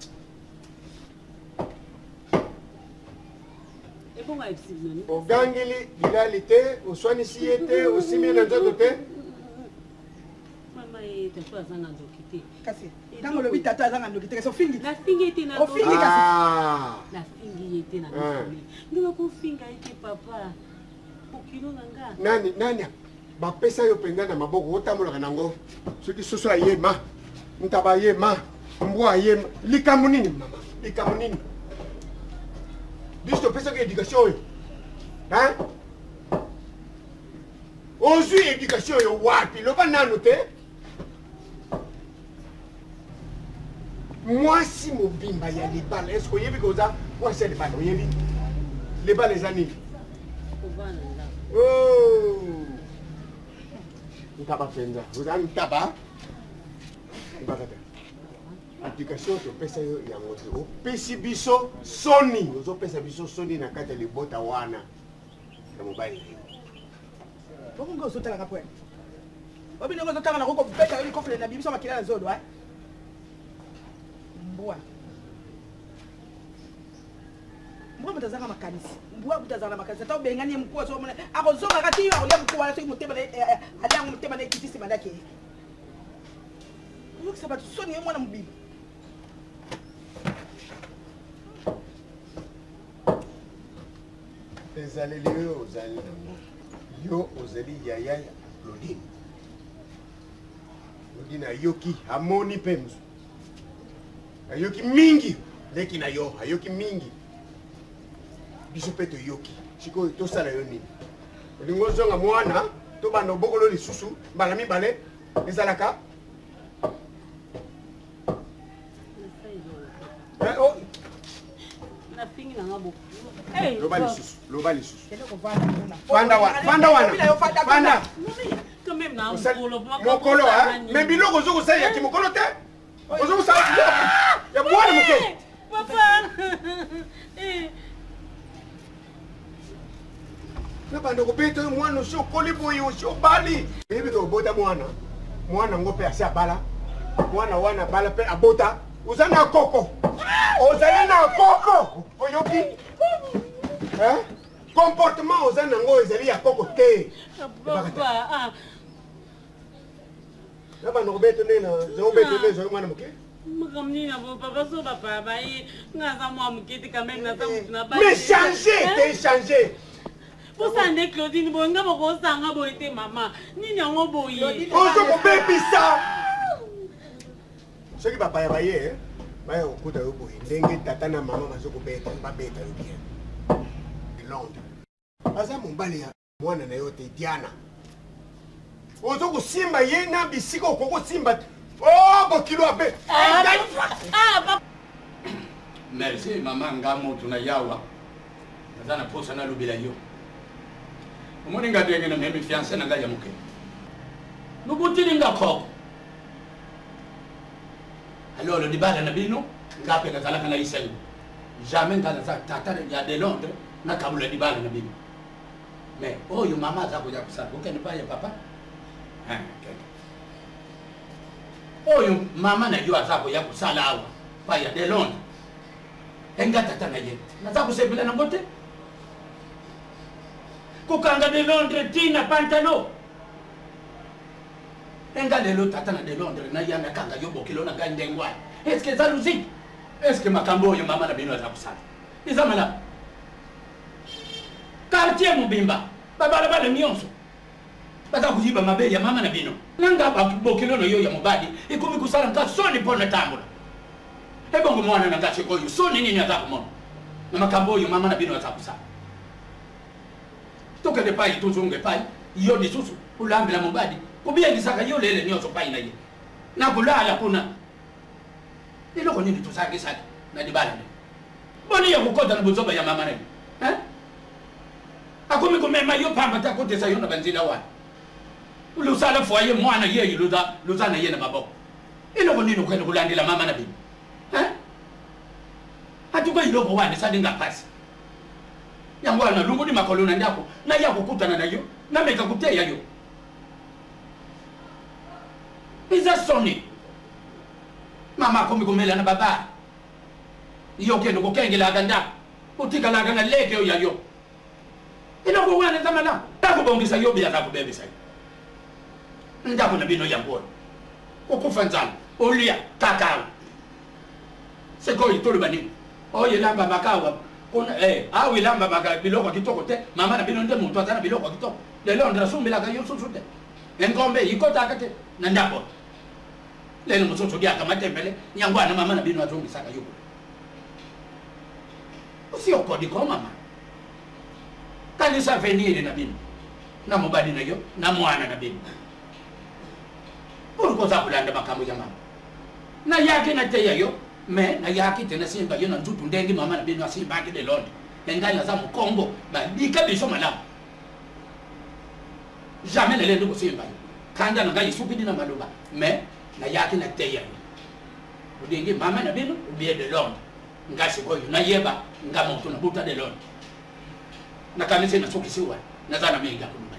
Speaker 2: Et bon, avec Simone.
Speaker 8: Au gangili, il a l'été, au soin ici était, au simien dans d'autres côtés.
Speaker 2: Maman est pas en andokité.
Speaker 4: Kasi. Quand on le vit tata en andokité, c'est fingi.
Speaker 2: La fingi était na.
Speaker 4: Fingi kasi.
Speaker 2: La fingi était na. Ndio ko finga ite papa. Okino nanga.
Speaker 8: Nani ba pesa yo penga na maboko otambola nango. Soki soso ayema. Ntaba yema. Mbwa ayema. Likamunini mama. Likamunini. Biso pesa ke éducation yo. Hein? Ozui éducation yo wapi? Loba nanu te? Moi, si mon bimba y a les balles, est-ce que vous avez vu ça? Moi, c'est les balles, vous avez vu? Les balles, les années. Oh! Un tabac, vous avez un tabac? application topesa yo yango te opesi biso soni ozopesa biso soni na kati ya libota wana ya mobali
Speaker 4: okunga ozotalaka pwene obinenge ozotanga na kokobeta yo likofele na bibiso makila na zodo mbwa mbwa moto azanga makanisi mbwa moto azanga makanisi ata obengani ye mokuu azomona akozonga kati yo akolia mokuu wana soki motema ali yango motema na ekiti nsima ndake oyokisa bato soni ye mwana mobili
Speaker 8: ezaleli oyo ozali nango yo ozali yaya ya Claudine Claudine ayoki amoni mpe mosu ayoki mingi leki na yo ayoki mingi biso mpe toyoki sikoyo tosala yo nini olingi ozonga mwana tobanda obokolo lisusu mbala mibale ezalaka loba lisusu loba lisusu fanda wana mokolo me biloko ozokosala yaki mokolo te ozokosala ya mwana moke na banda kobeta mwana osi okoli boye osi obali eyebi ke obota mwana ngo mpe asi abala mwana wana abala mpe abota oza na koko ozali na koko oyoki comportement oza nango ezali ya koko te na banda kobeta nde zobeta nde ezali mwana moke mais changer
Speaker 2: Pour ça, Claudine, bon, on va voir maman. Ni n'yango boye.
Speaker 8: Ozo ko bebisa. Soki papa ya baye, baye okuta yo boye. Ndenge tata na mama bazoko beta, ba beta yo bien. De Londres. Aza mombali ya mwana na yo te Diana. Ozo ko simba ye na bisiko ko simba. Oh, bo kilo abe.
Speaker 7: Merci maman ngamo tunayawa. Nazana posa na lubila yo. Umoni ngadenge na mimi fiancé na ngaya muke. Nubutini ngakho. Alors le débat na bino ngape ngazala kana iselu. Jamais ngaza tata ya de Londres na kabula dibala na bino. Mais oyo mama za kuja kusala. Ukene pa ya papa? Oyo mama na yo azako ya kusala awa pa ya de Londres. Enga tata na ye. Naza kusebela na ngote. Kukanga de Londres tina pantalo. Enga lelo tata na de Londres na yana kanga yobo kilo na gande ngwa. Est-ce que ça nous dit? Est-ce que makambo yo mama na bino za kusala? Izamala. Quartier mubimba. Babala bala nyonso. Baza kujiba mabe ya mama na bino. Nanga ba bokilo no yo ya mubadi. Ikumi kusala nka soni pona tambula. Ebongo mwana na ngache koyo soni nini atakumona. Na makambo yo mama na bino za kusala. Toka de pai tuzunge pai iyo ni susu ulambila mubadi kubia ngisaka yo lele nyoso pai na ye na kulala kuna iloko nini tusake sake na dibala ni boni ya kukota na buzoba ya mama nani akumi kumema yo pamba ta kotesa yo na banzila wa ulusala fo ye mwana ye luza na ye na babo iloko nini kwenda kulandila mama na bibi atuka iloko wani sadinga pasi yango na lungu ni makolo na ndako na ya kukutana na yo na meka kuteya yo iza soni mama komi kumela na baba yo kendo ko kengela ganda utika la gana leke yo ya yo ino ko wana zamana ta ko bongisa yo biya ta ko bebisa ndako na bino yango ko kufanzana olia kakao seko itolo bani oye lamba bakawa kuna awi lamba baga biloko kitoko te mama na bino nde muntu atana biloko kitoko lelo ndra sumbila ga yo susu te engombe ikota akate na ndako lelo musoso dia kama tembele nyangwana mama na bino atongi saka yuko usio kodi ko mama kanisa venire na bino na mobadi na yo na mwana na bino pour ko za kulanda makamu ya mama na yake na teya yo me na yaki tena simba yo na ntutu ndengi mama na bino asimba ake de Londres engai na za mukongo ba dika biso malamu jamais le lendo ko simba kanda na ngai supidi na maloba me na yaki na teya odenge mama na bino obie de Londres ngasi koyo na yeba ngama utuna buta de Londres na kanise na soki siwa na zana menga kuluma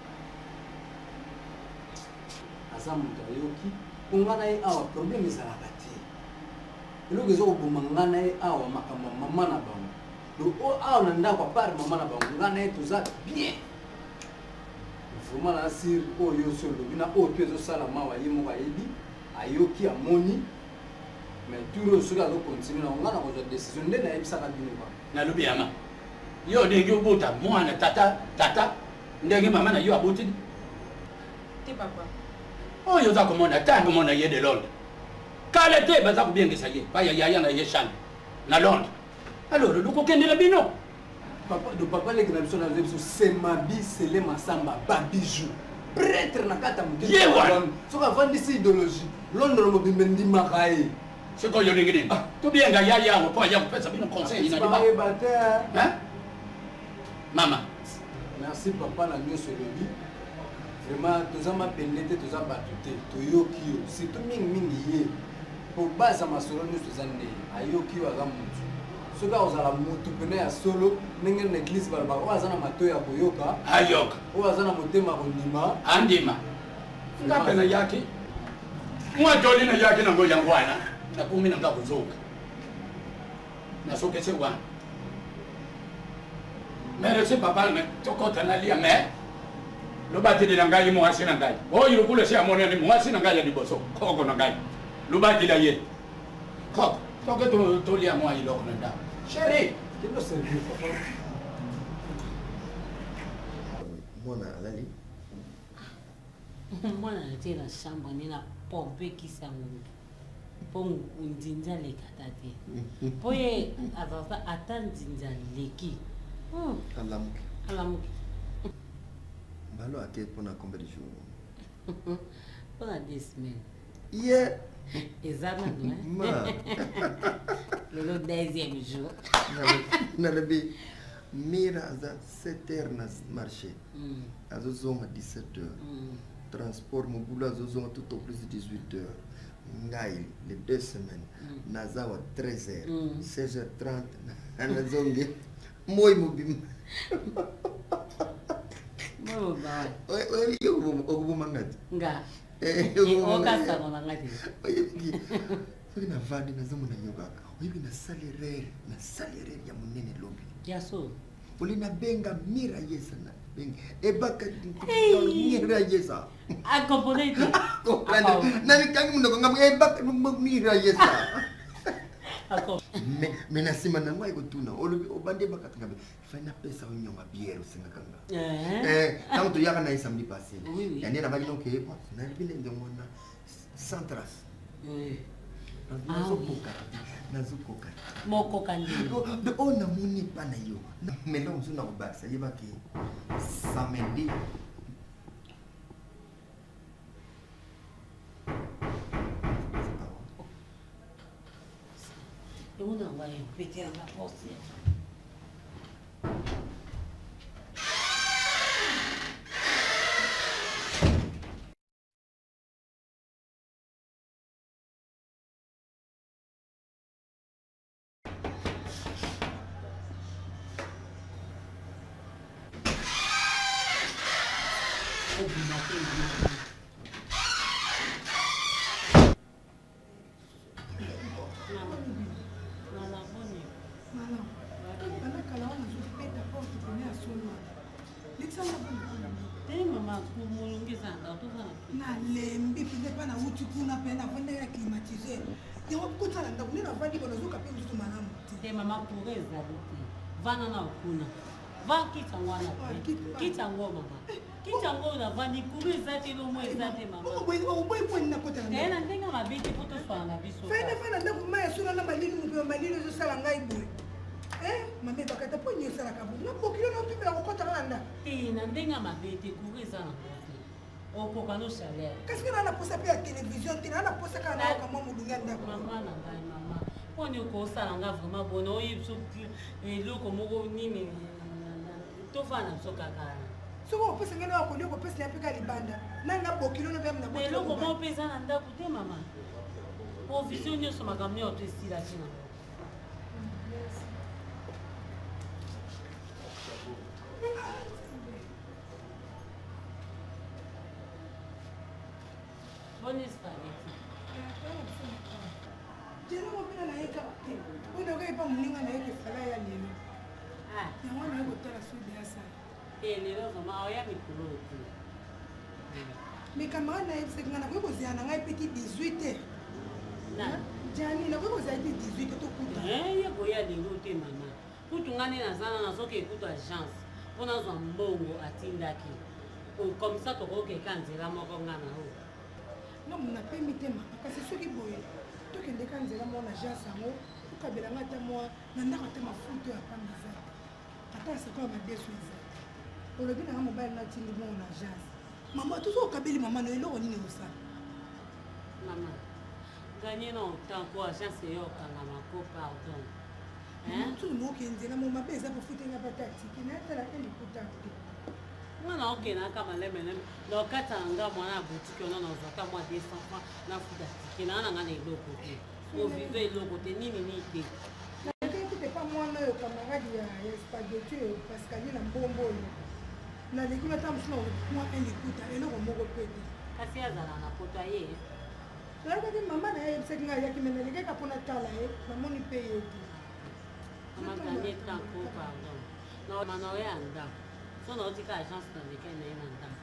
Speaker 5: aza moto ayoki mpo nga na ye awa problème ezalaka te eloko eza koboma nga na ye awa makambo ya mama na bango donc awa na ndako apart mama na bango nga na ye toza bien vraiment na sir oyo so olobi na oyo mpe ezosala mawa ye moko ayebi ayoki amoni mais tour oyo soki azocontinue na nga na kozwa décision nde nayebisaka bino ba
Speaker 7: nalobi yama yo ndenge obota mwana tata ndenge mama na yo abotini
Speaker 6: te papa
Speaker 7: oyo oza komona ntango mona ye de Londres kala te baza kobengisa ye baya yaya na ye shane na Londres alors lokokendela bino
Speaker 5: papa leki na biso na biso semabi sele masamba babiju prêtre na kata
Speaker 7: Ye wana.
Speaker 5: soki avandisi idéologie Londres mobimbe ndimaka ye
Speaker 7: sikoyo ndenge nini tobienga yaya yango mpo aya kopesa bino conseil na liba
Speaker 5: bayeba te
Speaker 7: mama
Speaker 5: merci papa na nyonso elobi vraiment toza mapende te toza bato te toyoki yo surtout mingimingi ye po baza masolo nyonso eza nde ayoki yo aza motu soki akozala motu pene ya solo ndenge na eglise balobaka oyo aza na matoi ya koyoka
Speaker 7: ayoka
Speaker 5: oyo aza na motema ya kondima
Speaker 7: andima ngape na yaki mwatoli na yaki nango yango wana napumi nanga kozoka nasokese wana merese papa me tokota nalia me lobatili na ngai mwasi na ngai oyo lokule si amonani mwasi na ngai ya liboso koko na ngai lobatila ye koko toke tolia mwa iloko na ndako chéri
Speaker 5: kendo servir papa
Speaker 1: mwana alali
Speaker 2: mwana natie na chambre nina pompe kisango mpo ndinza lekata te mpo ye azaza ata ndinza leki
Speaker 1: alamuki
Speaker 2: alamuki
Speaker 1: mbalo ake mpona combien de jours
Speaker 2: mpona 2 semaines
Speaker 1: ye
Speaker 2: eza nano
Speaker 1: ma
Speaker 2: lelo 10e jour
Speaker 1: nalobi mira aza 7 heures na marché azozonga 17 heures transport mobulu azozonga tout au plus 18 heures ngai les 2 semaines naza wa 13 heures 16h30 nazonge moi mobima okubuma ngati
Speaker 2: nga okasano na ngati
Speaker 1: soki navandi nazomona yo kaka oyebi na salaire ya monene lobi
Speaker 2: yaso
Speaker 1: oli nabenga mira yesa na benga ebaka mira yesa
Speaker 2: acomponete
Speaker 1: namikangi munoko ngamu ebaka mira yesa me na nsima na ngai kotuna olobi obandi ebakati ngabe fai napesa onyonga biere osengakanga ntango toyaka na ye samedi passé yande nabaki noke nalibi nendengona sans trace nazokoka
Speaker 2: mokoka ndini
Speaker 1: oyo namoni epa na yo melo mosusu na kobakisa yebaki samedi
Speaker 2: Una vai pequena na você.
Speaker 4: nalembi mpenza mpa na uti kuna mpe navandaki na climatiseur yango kotala ndako nde navandi bona ozoka mpe mosusu malamu
Speaker 2: te mama pour ezali te vana na okuna va kitango wana te kitango mama kitango navandi kuru eza te lomo eza te mama
Speaker 4: oboyi poni nakotala
Speaker 2: te na ndenge mabe te po tosala na biso
Speaker 4: fana ndako ma ya solo na malili mope malili ezosala ngai boye mame bakata po nini esalaka boye nabokilo naopimela kokotaka na ndako
Speaker 2: te na ndenge mabe te kuru eza na okoka no salaire
Speaker 4: kasi kana naposa mpe ya télévision te nana posa kaka nayoka mwa molungi ya ndako
Speaker 2: mama na ngai mama mponi okosala nga vraiment bona oyebi so eloko moko nini tofana biso kaka
Speaker 4: soki opesa ngai nawa kolia kopesela mpe ka libanda nanga bokilo no mpe na
Speaker 2: eloko moko mpe eza na ndako te mama provision nyonso makambo nyonso esila tina bonne spaghetti
Speaker 4: jelo mobina na yeka te oyo ka ipa muninga na yeke fala ya lelo yango na yeko tala sudi ya sa
Speaker 2: lelo zoma oya mikolo te
Speaker 4: mes camarades na yebisaki nga nakoki kozala na ngai peti 18 jani nakoki kozala te 18 tokuta
Speaker 2: yekoya lelo te mama kutu ngani nazana nazoki ekutu agence mpo nazwa mbongo atindaki comme ça tokokeka nzela moko nga na oyo
Speaker 4: no napemi te mama kasi soki boye tokendeka nzela moko na agence yango okabelanga ata mwa na ndako ata mafuta oyo apamba eza ata aseko ya madeso eza olobi nanga mobali natindi bongo na agence mama tozo okabeli mama no eloko nini osala
Speaker 2: mama gagné na autant ko agence eyokanga mako pardon
Speaker 4: tu nokenzela mo mabe eza pofutenga patatiki natala elikuta te
Speaker 2: mwana okendaka malemele lokata nga mwana ya boutique ono nazwaka mwa 200 francs nafuta tike naa nanga na eloko te ovive eloko te nini te
Speaker 4: nakekute pa mwana oyo camarade ya spaghetti oyo pascalie na mbombo oyo naleki ata mosu na mwa elikuta eloko moko pe te
Speaker 2: kasi azala na poto ye
Speaker 4: nakaki mama na ye yebisaki ngai ayaki me nalekaka mpona tala ye namoni mpe ye te
Speaker 2: amaganye tanko pardon na oyo ya ndako so naotika agence na ndeke na ye na ndako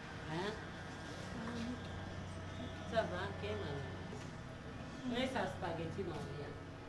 Speaker 2: ça va ke mama esa spaghetti na oya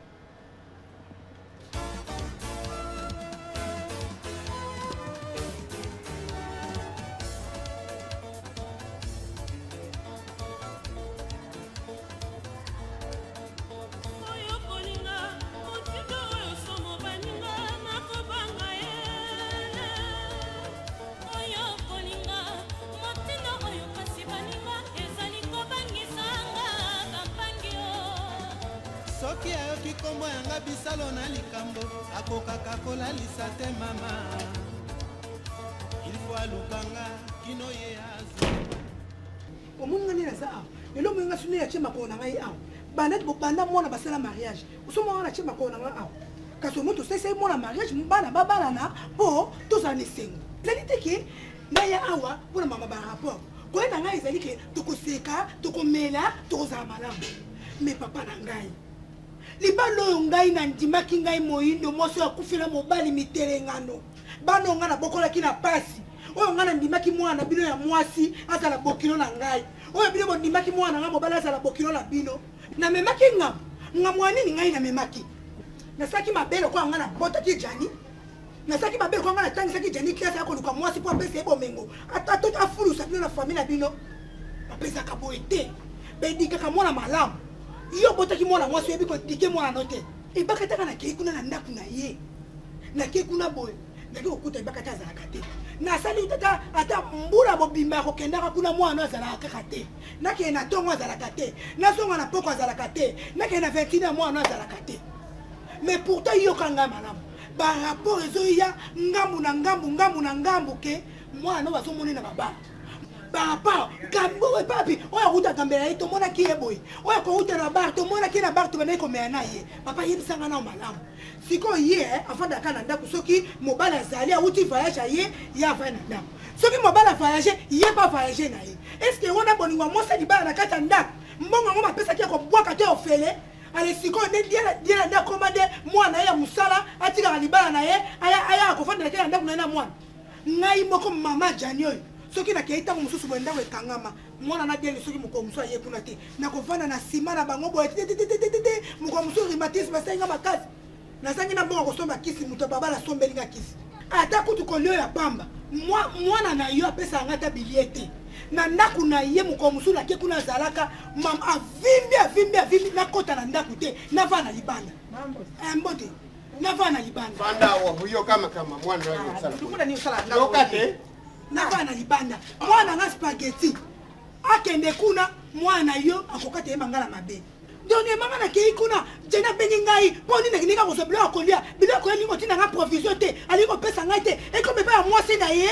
Speaker 10: soki ayoki kombo yanga bisalo na likambo akokaka kolalisa te mama ilfo alukanga kino ye azu
Speaker 4: omonga nini aza awa lelo moyenga sino ya tie makolo na ngai awa baneti bobanda mwana basala mariage osomona wana tie makolo na ngai awa kasi omo tosesai mwana mariage bana babalana mpo tozala na esengo ezali te ke ngai ya awa mpona mama barapport koye na ngai ezali ke tokoseka tokomela tokozala malamu me papa na ngai libala oyo ngai nandimaki ngai moyindo mwasi akufela mobali mitelengano bana oyo ngai nabokolaki na pasi oyo ngai nandimaki mwana na bino ya mwasi azala bokilo na ngai oyo bino bondimaki mwana ngai mobali azala bokilo na bino namemaki ngamu ya nini ngai namemaki nasalaki mabele kwa ngai nabotaki jani nasalaki mabele kwa ngai natangisaki jani klase ya koluka mwasi mpo apesa ye bomengo afulusa bino na famille na bino bapesaka boye te bedikaka mwana malamu yo botaki mwana mwasi oyebi kodike mwana no te ebakataka nakei kuna na ndako na ye nakei kuna boye naki kokuta ebakata azalaka te nasali tata ata mbula mobimba ya kokendaka kuna mwana azalaka kaka te nakei na ntongo azalaka te nazonga na poko azalaka te nakei na 21 ya mwana azalaka te mais pourtant yokanga malamu barapport ezoya ngambu na ngambu ke mwana no bazomoni na babala papa gambo we papi oya kuta gambela ye tomonaki ye boye oya kouta na bar tomonaki na bar tobandaki komela na ye papa yebisanga na malamu sikoyo ye afandaka na ndako soki mobali azali awuti voyage ye ye avai na ndako soki mobali avoyage ye mpe avoyage na ye estce wana boningo mwasi libala na kati ya ndako mbongo yango bapesaki ya kobwaka te ofele ale sikoyo nde diela nde akoma nde mwana ye ya mosala atikaka libala na ye aya akofandela te na ndako na ye na mwana ngai moko mama jani oyo soki nakei ntango mosusu boye ndako ekangama mwana nadieli soki mokolo mosusu aye kuna te nakovanda na nsima na bango boye tete mokolo mosusu rhumatisme basenga makasi nazangi na mbongo kosomba kisi moto babala asombelinga kisi ata kutu kolio ya pamba mwana na yo apesaka nga ata bilie te na ndako na ye mokolo mosusu nake kuna azalaka mama avimbi nakota na ndako te navaa na libanda mbote navaa na libanda
Speaker 8: fanda yoka makama mwana yoka te
Speaker 4: navaa na libanda mwana nga spaghetti akende kuna mwana yo akokata ye mangala mabe donc emanga nakei kuna jeni abengi ngai mpo nini nakinika kozwa biloko ya kolia biloko ya lingo ntina nga provision te alingi kopesa ngai te ekomi epai ya mwasi na ye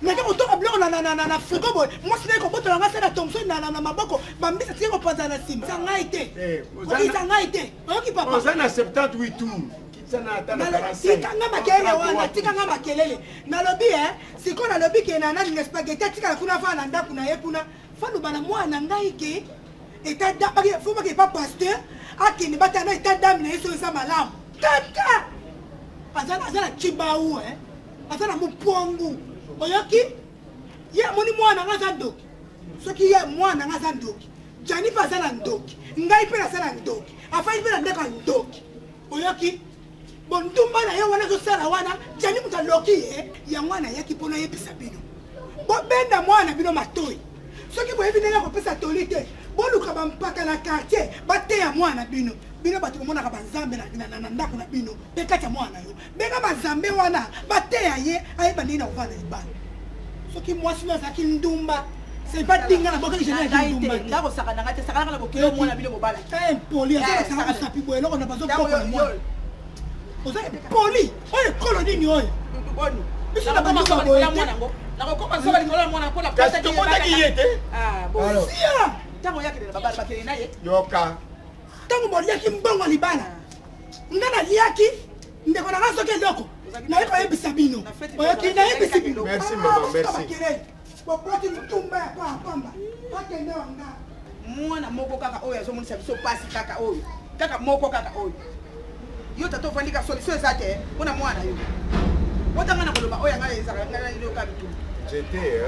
Speaker 4: Mais quand on bloque na frigo boy, moi c'est que boto nga sala Thompson na maboko, bambisa tiko panza na sim. Ça nga été. Ça nga été. Oki papa.
Speaker 8: Ça na 78 tours. Ça na atana 45.
Speaker 4: Tika nga makelele wana, tika nga makelele. Na lobby siko na lobby ke na na spaghetti tika kuna fa na ndaku na ye kuna. Fa lo bana mwana ngai ke eta da ba faut pas que pas pasteur akini bata na eta dame na yeso sa malamu. Tata. Azana chibau azana mupongu. Oyoki ye moni mwana nga za ndoki soki ye mwana nga za ndoki jani pa za ndoki ngai pe na sala ndoki afai pe na ndeka ndoki oyoki bondumba na ye wana zo sala wana jani muta loki ye ya mwana yaki pona ye pisa bino bo benda mwana bino matoi soki bo evinenga ko pesa tolite bo luka ba mpaka na quartier bate ya mwana bino bino batu ko mona ka banzambe na ndako na bino pe kati ya mwana yo benga bazambe wana bate ya ye ayeba nini na kovanda libana soki mwasi na zaki ndumba c'est pas dinga na boka jena ndumba
Speaker 6: ndako saka na ngate saka na bokelo mwana bino mobala
Speaker 4: ka impoli asa saka sapi boye loko na bazo kopa na mwana oza poli oye kolo nini oye
Speaker 6: bonu
Speaker 4: biso na bazo boye
Speaker 6: na ko kopa soba likolo mwana ko na
Speaker 8: kasi to kota ki yete
Speaker 6: ah bon
Speaker 4: sia
Speaker 6: tango yake na babala bakele na ye
Speaker 8: yoka
Speaker 4: tango moliaki mbongo libala ngana liaki ndeko na ngaso ke loko na yeko yebisa bino oyoki na yebisa bino
Speaker 8: merci maman merci
Speaker 4: bopoti mutumba ya pamba akende wanga
Speaker 6: mwana moko kaka oyo azomonisa biso pasi kaka oyo kaka moko kaka oyo yo tato vandika solution eza te mpona mwana yo otanga na koloba oyo anga ezaka ngai yoka bitu
Speaker 8: j'étais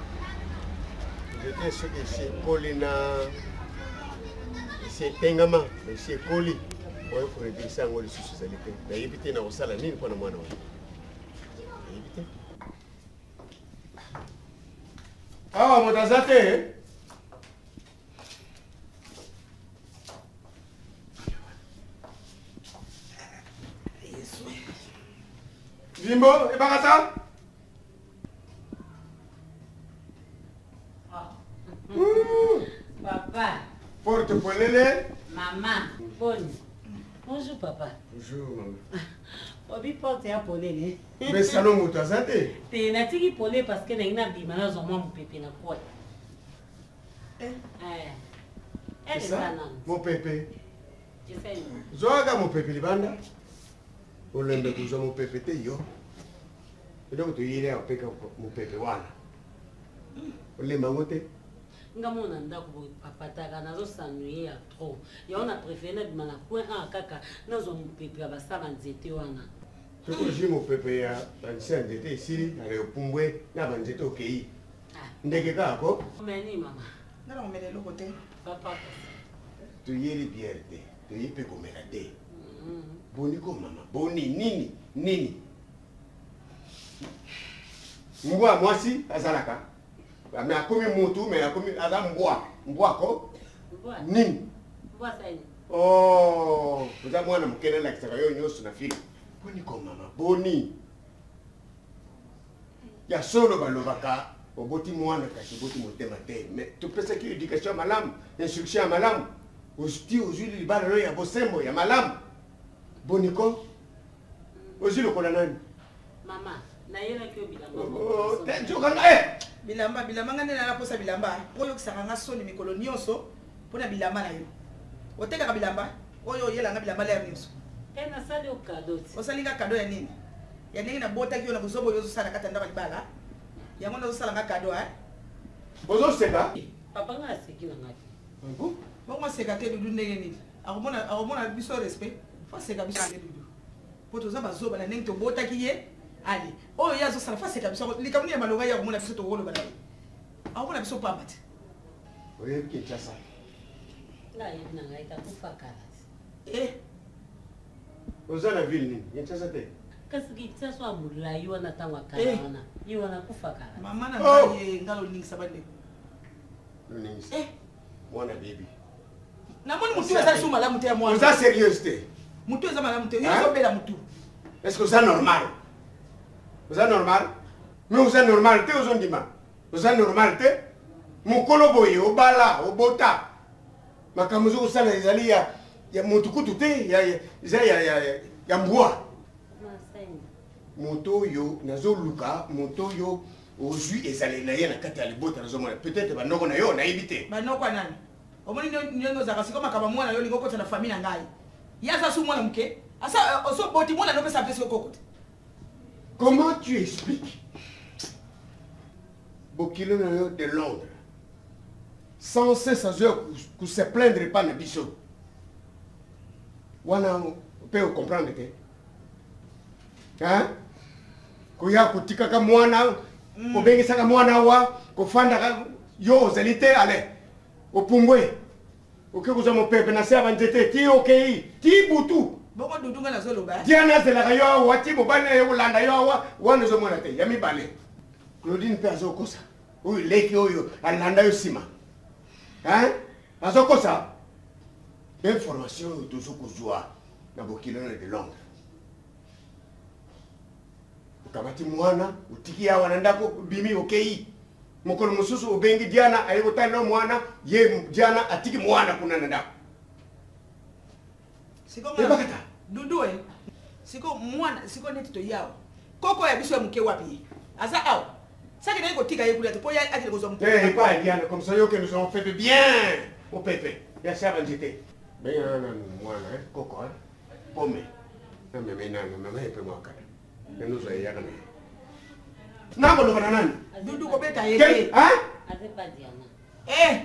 Speaker 8: chez Colina c'est Tengama mais chez Coli oyo ko ebisa ngoli susu zali te na yebite na osala nini mpona mwana oyo yebite awa moto aza te Vimbo ebakata
Speaker 2: Papa.
Speaker 8: Porte polele.
Speaker 2: Maman. Bonne. Bonjour papa.
Speaker 8: Bonjour maman.
Speaker 2: Obi porte ya polele.
Speaker 8: Mais salon moto aza te.
Speaker 2: Te natiki polele parce que na bima na zo mwa pepe na kwa. Elle est ça.
Speaker 8: Mon pépé.
Speaker 2: Je sais.
Speaker 8: Zoga mon pépé libanda. Olembe kuzo mon pépé te yo. Donc tu irais apeka mon pépé wana. Olemba ngote.
Speaker 2: Ngamona ndako papa taka nazo sanuye ya trop. Ya on a préféré na bima na point un kaka nazo pepe basala nzete wana.
Speaker 8: Toko ji mon pépé ya bansi nzete ici na leopumbwe na banzete okei. Ndeke kako.
Speaker 2: Meni mama.
Speaker 6: Nana omele loko te.
Speaker 2: Papa.
Speaker 8: Tu yeli bière te. Tu yipe komela te. Boni ko mama. Boni nini. Mbwa mwasi azalaka. Mais akomi mutu mais akomi aza mbwa ko. Nini?
Speaker 2: Mbwa saini.
Speaker 8: Oh, uza mwana mukene la kisaka yo nyoso na fika. Boni ko mama. Boni. Ya solo balobaka. Oboti mwana kasi boti motema te. Mais tu penses que l'éducation malam, instruction malam. Osti ozuli libala lo ya bosembo ya malam. Boniko. Ozili ko nani?
Speaker 2: Mama, na yela kyo bilamba.
Speaker 8: Oh, te jokanga
Speaker 6: bilamba ngane na posa bilamba. Oyo kisaka nga soni mikolo nyonso pona bilamba na yo. Oteka bilamba. Oyo yela nga bilamba la nyonso.
Speaker 2: Na sali o cadeau.
Speaker 6: Osalinga cadeau ya nini? Ya nini na bota ki yo na kuzobo yo sala kata ndaka libala. Yango na sala nga cadeau
Speaker 8: Ozo seka?
Speaker 2: Papa nga seki na ngati.
Speaker 8: Ngo?
Speaker 6: Bongo seka te dudu ndenge nini? Akomona biso respect. Fa seka biso te dudu. Poto za bazoba na ndenge to bota ki ye. Ali. Oyo yazo sala fa seka biso. Likamuni ya malonga ya komona biso to wolo bana. Akomona biso pamba te.
Speaker 8: Oye ki chasa.
Speaker 2: La yena ngaita kufakala.
Speaker 8: Ozana ville nini? Yechasa te.
Speaker 2: Kasi kitsa so amula yiwana tangwa kana. Yiwana kufakala.
Speaker 6: Mama na ngaye ngalo ningi sabande.
Speaker 8: Ningi. Mwana baby.
Speaker 6: Na moni mutu eza suma la mutu ya mwana.
Speaker 8: Oza sérieux te.
Speaker 6: Mutu eza mala mutu. Yo bela mutu.
Speaker 8: Est-ce que ça normal? Oza normal? Mais oza normal te ozondima. Oza normal te? Mukolo boye obala obota. Makamuzo osala ezali ya mutukutu te ya mbwa. Moto yo nazo luka moto yo ozwi ezali na ye na kati ya libota nazomona peut-être banoko na yo nayebi te
Speaker 4: banoko ya nani omoni ndenge ozalaka siko makaba mwana yo olingi okota na famille na ngai ye aza su mwana moke asa osoboti mwana nopesa mpe soko kokota.
Speaker 8: Comment tu expliques bokilo na yo de Londres sans cesse que se plaindre pas na biso wana pe comprendre te hein koya kotikaka mwana kobengisaka mwana wa kofandaka yo ozali te ale opumbwe oke kozwa mopepe na se ya banzete ti okei ti butu
Speaker 4: bongo dudunga nazoloba
Speaker 8: diana azelaka yo awa ti mobali na ye kolanda yo awa wana ozomona te ya mibale Claudine mpe azokosa oyo leki oyo alanda yo nsima azokosa information oyo tozokozwa na bokilona de Londres okamati mwana otiki awa na ndako bimi okei mokolo mosusu obengi diana aye kotalela mwana ye diana atiki mwana kuna na ndako
Speaker 4: ebakata dudu siko mwana siko neti toyawa koko ya biso ya moke wapi aza awa saki naye kotika ye kulia te po ya akile kozwa moke
Speaker 8: pas diana comme ça yo que nous avons fait de bien au pepe ya saba njete benga na mwana koko pome na meme na meme pe mwaka nous allons y aller nango lo banana
Speaker 4: dudu ko beta yete
Speaker 2: avec pas Diana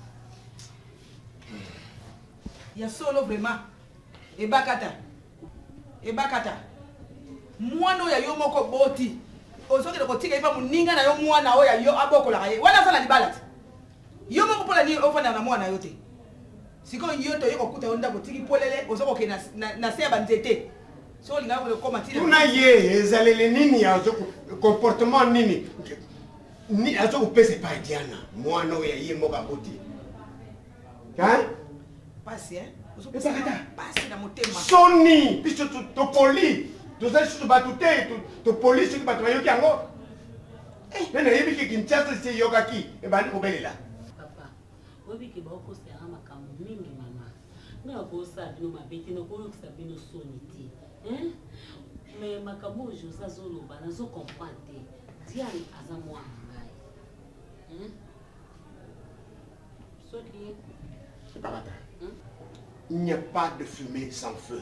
Speaker 4: ya solo vraiment ebakata mwana ya yo moko boti ozokela kotika iba muninga na yo mwana oya yo abokola ye wana sala libala yo moko pola ni ofana na mwana yo te siko yo to yo kokuta onda kotiki polele ozoko na se banzete so linga ko koma tile
Speaker 8: una ye ezalele nini ya comportement nini ni azoko pese pa Diana mwana oya ye moko boti
Speaker 4: pasi pasi na motema
Speaker 8: soni biso to poli tozali susu bato te topoli soki bato bayoki yango mpe nayebi ki Kinshasa si eyokaki ebandi kobelela
Speaker 2: papa oyebiki baokosala makambo mingi mama nga bakosala bino mabe te nakoyokisa bino soni te me makambo oyo jose azoloba nazokomprendre te Diane aza mwana ngai soki
Speaker 8: babata il n'y a pas de fumée sans feu.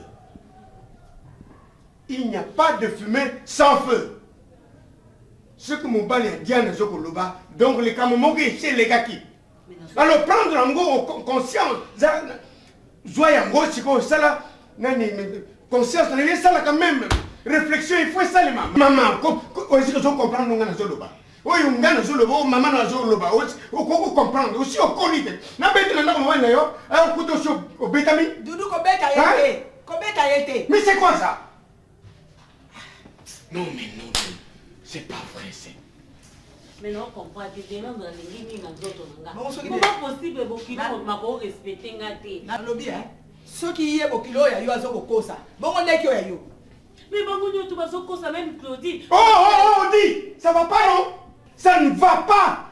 Speaker 8: Il n'y a pas de fumée sans feu. Ce que mon bal est Diane Zokoloba, donc les camomogi chez les gaki. Alors prendre en gros conscience, joie en gros, si on ça conscience, ça là quand même. Réflexion, il faut ça les mamans. Maman, aussi que je comprends non na Zoloba. Oui, on gagne Zoloba, maman na Zoloba, aussi on comprendre, aussi on connaît. Na bête na ndako mwana yo, alors couteau sur au bétami.
Speaker 4: Dudu ko beta yete. Ko beta yete.
Speaker 8: Mais c'est quoi ça? Non, c'est pas vrai, c'est.
Speaker 2: Mais non, comprends, tu es dans la ligne dans d'autres langues. Comment possible que ma ko respecter ngate?
Speaker 4: Na lobi ceux qui y est bokilo ya yo azoko kosa. Bongo ndeki ya yo.
Speaker 2: Mais bongo nyoto bazoko kosa même Claudine.
Speaker 8: Oh, dis, ça va pas non? Ça ne va pas.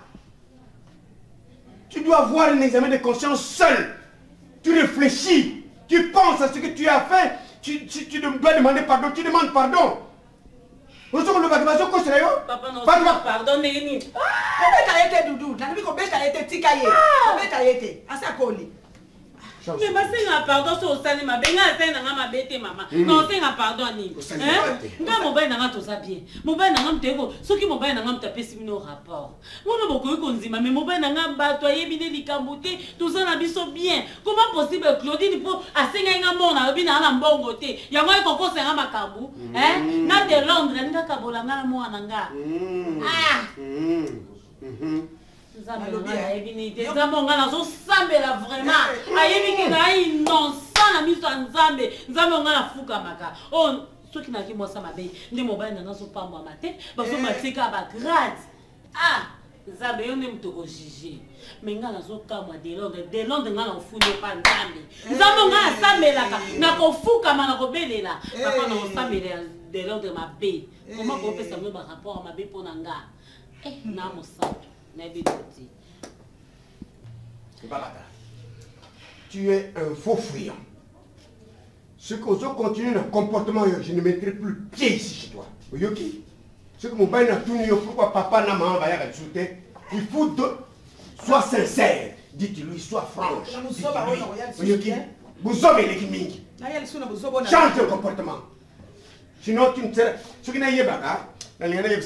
Speaker 8: Tu dois avoir un examen de conscience seul. Tu réfléchis, tu penses à ce que tu as fait, tu dois demander pardon, tu demandes pardon.
Speaker 2: Papa non, pardon, Néni.
Speaker 4: Kobeta yete dudu, nabi kobeta yete tikaye. Kobeta yete, asa koli.
Speaker 2: Mais basenga pardon so osali mabenga senga nga mabete mama. Non senga pardon ni. Nga mobile nanga toza bien. Mobile nanga mteko, soki mobile nanga mtapesi bino rapport. Mona bokoyi konzima mais mobile nanga bato ayebine likambo te, toza na biso bien. Comment possible Claudine po asenga nga mona obina na mbongo te. Yango ekoko senga makambu, na de Londres nga kabolanga na mwana nga. Nzambe nga nazosambela vraiment ayebiki na innocent na miso ya nzambe nga nafukamaka o soki naki mwasa mabe nde mobali nanga azopambwama te bazomatika bagrade nzambe yo nde moto kojuge me nga nazokamwa de Londres nga naofuni epa nzambe nzambe nga nasambelaka nakofukama nakobelela papa nakosambela de Londres mabe koma kopesa mio barapport mabe mpo na nga na mosato.
Speaker 8: Tu es un faux fuyant. Ce que je continue le comportement, je ne mettrai plus pied ici chez toi. Oyoki, Ce que mon bain n'a tout nié, pourquoi papa n'a maman va y ajouter? Il faut sois sincère. Dites-lui, sois franche. Vous avez les mingi. Change de comportement. Sinon, tu ne serais. Ce qui n'a pas tu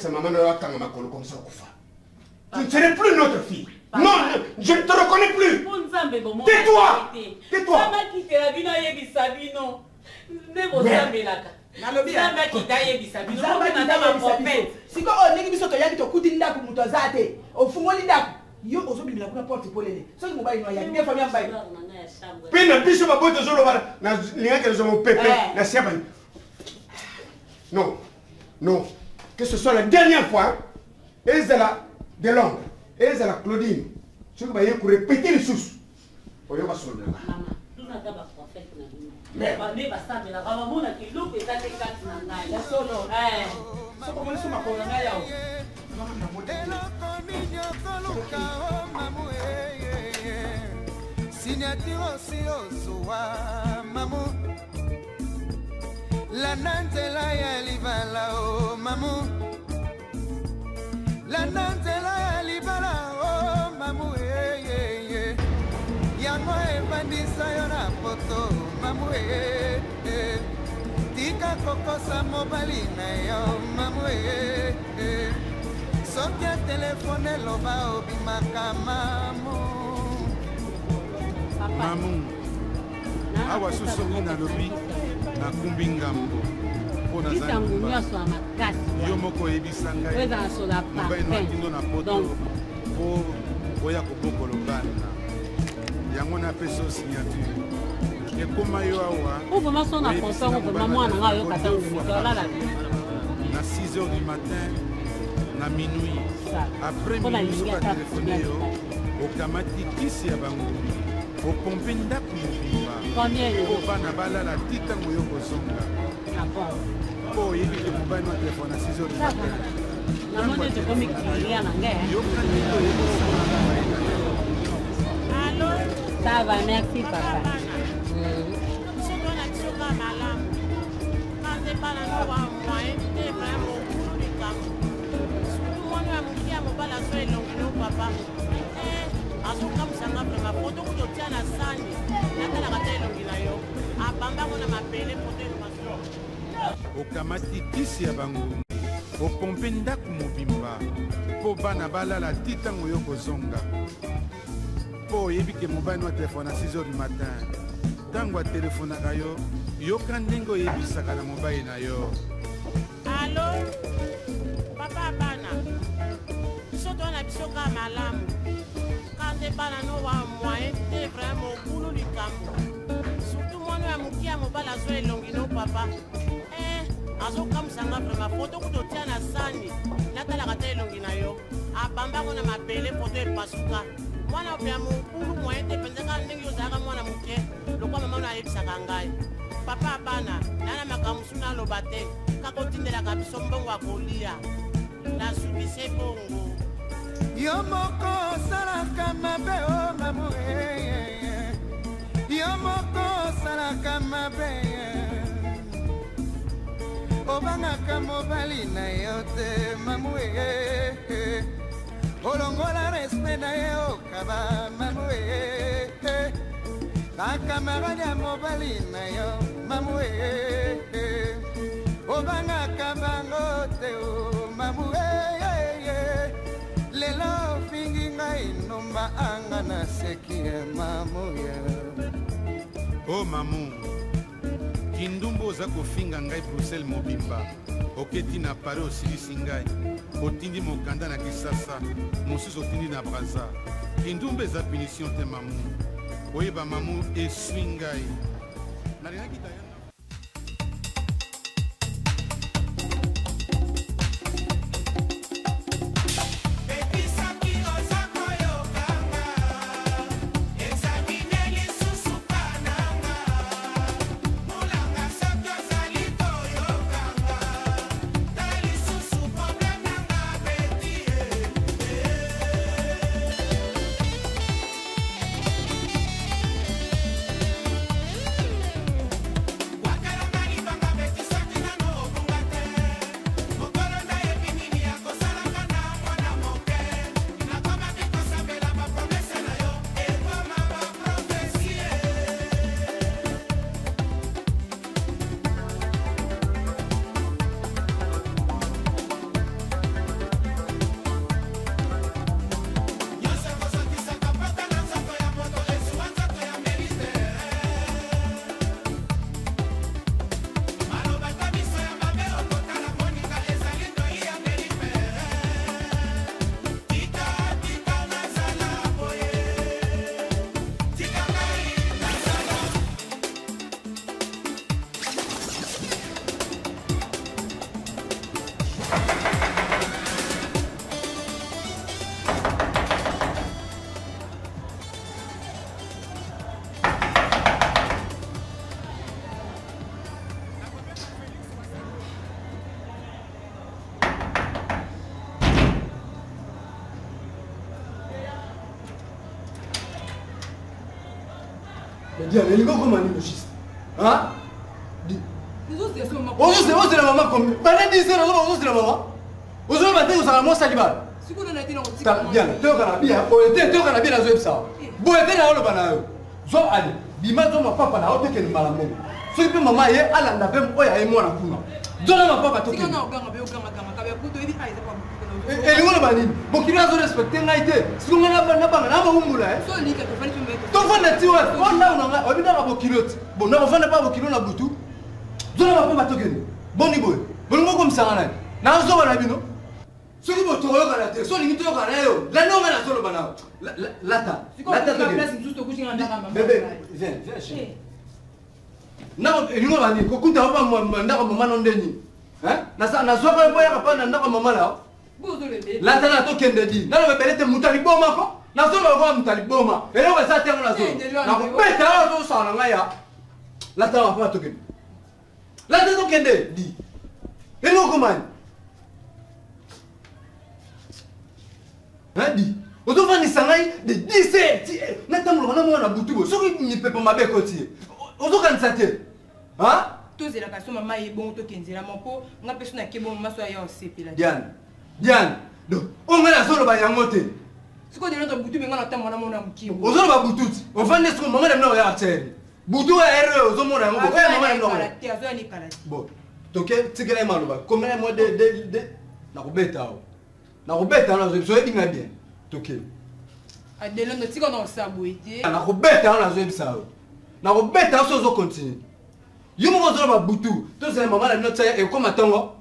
Speaker 8: ne serais plus notre fille. Non, je ne te reconnais plus. Tais-toi. Tais-toi. Non, non, que ce soit la dernière fois, Ezela de Londres, Ezela Claudine, ce que vous voyez pour répéter les sources. Vous voyez pas sur le
Speaker 10: la nantela ya libala o mamu la nantela ya libala o mamu yango ebandisa yo na poto mamu tika kokosa mobali na yo mamu soki ya telefone loba obimaka mamu
Speaker 11: mamu awa susongi na lobi na kumbi ngambo
Speaker 2: bisango nyonso ya makasi
Speaker 11: yo moko oyebisa ngai
Speaker 2: ezala sola
Speaker 11: mobaino akindo na poto po oya kobokolo bana yango napesa signature ekóma yo awa
Speaker 2: ovema so na fonction ovema mwana nga oyoka ntango olala
Speaker 11: na 6 heures du matin na minuit après minuit soka telefone yo okamati kisi ya bangumi opompe ndako mobimba po bana balala ti ntango yo kozonga po oyebi ke mobali na telefone na 6 heures du matin
Speaker 2: namoni tokomi kilia na nge
Speaker 11: yokanito oyebosanga
Speaker 2: ça va merci papa
Speaker 12: azokamwisanga vrema poto kutotia na sani natalaka te elongi na yo abambango na mapele poto elonga
Speaker 11: okamati kisi ya bangumi opompe ndako mobimba mpo bana balala ti ntango yo kozonga mpo oyebi ke mobali wa telefone na 6 heures du matin ntango atelefonaka yo yoka ndenge oyebisaka na mobali na yo
Speaker 12: alo papa bana biso towana biso kaka malamu kande bana no wa moyen te vraiment okulu likambo surtout mwana ya moki ya mobali azwa elongi no papa azokamwisanga vraiment poto kutotia na sani natalaka te elongi na yo abambango na mapele poto epasuka mwana ope ya mokulu moyen te mpenza kaka ndenge ozalaka mwana moke lokwa mama no ayebisaka ngai papa bana nana makambo su naloba te kaka otindelaka biso mbongo ya kolia nasukise bongo
Speaker 10: yo moko osalaka mabe o mamu yo moko osalaka mabe obangaka mobali na yo te mamu olongola respect na ye okaba mamu bakamarade ya mobali na yo mamu obangaka bango te o mamu lelo fingi ngai nomba anga na seki ya mamu
Speaker 11: o mamu kindumbu oza kofinga ngai bruxelles mobimba oketi na paris osilisi ngai otindi mokanda na kisasa mosusu otindi na braza kindumbu eza punition te mamu oyeba mamu eswi ngai nalingaki
Speaker 5: Diane, il est comment le schiste? Hein? C'est la maman comme. Pendant 10 ans, c'est la maman. Vous avez battu aux amours salibales. Si vous en avez dit, bien, tu as bien, tu as bien la zone ça. Vous êtes là, le banal. Zo allez, bimato ma papa na auto que le malambo. Si tu maman est à la nave, oya et moi la kuna. Donne ma papa tout. Et le banal, bon qui a respecté naïté. Si on a pas na humula. So ni que tu fais tu fais na tiwa. On a on a pas kilo. Bon, non, on va pas kilo na butu. Donne ma papa tout que. Bon ni boy. Bon comme ça là. Na zo na bino. Soki botoyo kana te, so lingi toyo kana yo. La no ngana solo bana. Lata. Lata to ke. Bébé, viens, chérie. Na lingo bani, ko kuta ba ndako mama no ndeni. Hein? Na so ka boya ka pa na ndako mama la. Lata na to kende di. Na lo belete mutali boma ko. Na so lo ko mutali boma. Ele ko sa te ngona so. Na ko beta so sa na ngaya. Lata wa fa to kende. Lata to kende di. Ele ko man. Hein, dit. Vous devez s'engager de 17. N'attendons pas mon aboutou. Ce qui ne peut pas m'avoir côté. Vous devez s'attendre. Hein?
Speaker 6: Tous les cas, maman est bon, tout qui est mon pot. On a personne qui est bon, ma soeur est en CP.
Speaker 5: Diane. Diane. Donc, on a la zone de Yamote.
Speaker 6: Ce qu'on dit notre boutou, mais on attend mon amour à qui.
Speaker 5: Aux autres boutou. On va laisser mon maman de la terre. Boutou est heureux aux hommes de la bon. Donc, c'est que les malades. Comme les mois de. Na robeta. Na robeta na zo ebinga bien. Toke.
Speaker 6: Adelo no tiko na sabuite.
Speaker 5: Na robeta na zo ebisa. Na robeta so zo continue. Yumo zo ba butu. To ze mama na notsa e ko matongo.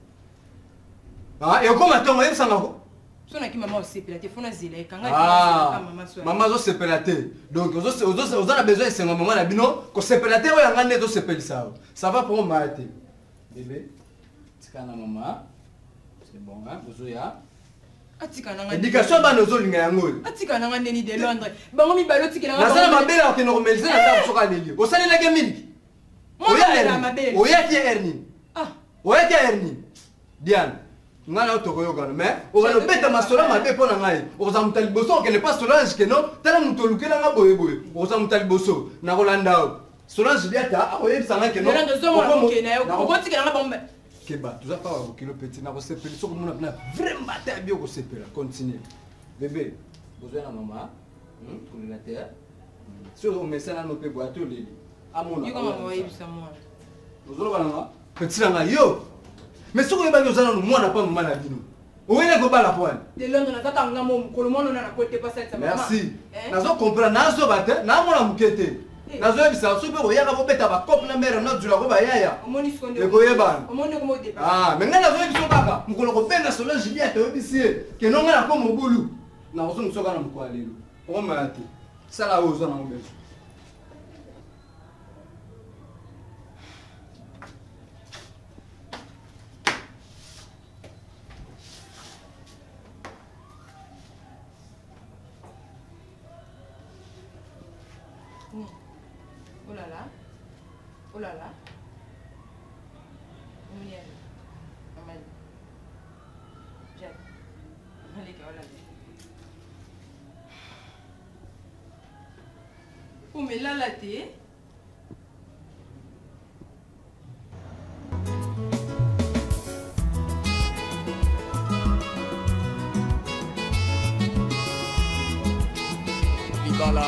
Speaker 5: Ah, e ko matongo ebisa ngako.
Speaker 6: So na ki mama o sepelate fona zile kanga
Speaker 5: mama so. Mama zo sepelate. Donc ozo na besoin de senga mama na bino ko sepelate o yanga ne zo sepelisa. Ça va pour moi te. Bébé. Tikana mama. C'est bon hein, ozoya. Éducation ba nozo linga yango.
Speaker 6: Atika nanga neni de Londres. Bango mi balo tikela
Speaker 5: nga. Nasala mabela ke normaliser na ta soka leli. Osali la gamini. Oya ki erni. Ah, oya ki erni. Diane. Ngana otoko yokana mais o va no beta masola mabe pona ngai. O za mutali boso ke ne pas Solange ke no. Tala mutolukela nga boye boye. O za mutali boso na Rolanda. Solange diata oye sanga ke no.
Speaker 6: Rolanda zo mo ke na yo. Ko tikela nga bombe.
Speaker 5: Keba, tu as pas un kilo petit, na ko sepeli, so ko mona na vraiment ta bio ko sepela. Continue. Bébé, besoin na maman, pour la terre. Sur o messana no pe boato leli. Amona.
Speaker 6: Yo kama wa ibisa mwana.
Speaker 5: Ozolo bana petit nga yo. Mais so ko yeba yo zana no mwana pa mama na bino. Oye ko bala poane.
Speaker 6: De Londres na tata nga mo ko mono na côté pas cette maman.
Speaker 5: Merci. Nazo comprendre nazo bate, na mona mukete. Nazo ebisa so pe oyaka bo beta ba cop na mère na djula ko ba yaya.
Speaker 6: Omoni skonde.
Speaker 5: E ko yeba.
Speaker 6: Omoni ko mo dépa.
Speaker 5: Ah, mais nga nazo ebiso baka. Mukolo ko benga Solange Juliette obisie. Ke no nga na ko mobulu. Na ozo musoka na mukwa lelo. O mate. Sala ozo na mobeso.
Speaker 6: Oh là là. Oh là là. Miel. Maman. Jack. Allez, oh là là. Oh mais là là t'es.
Speaker 5: Libala.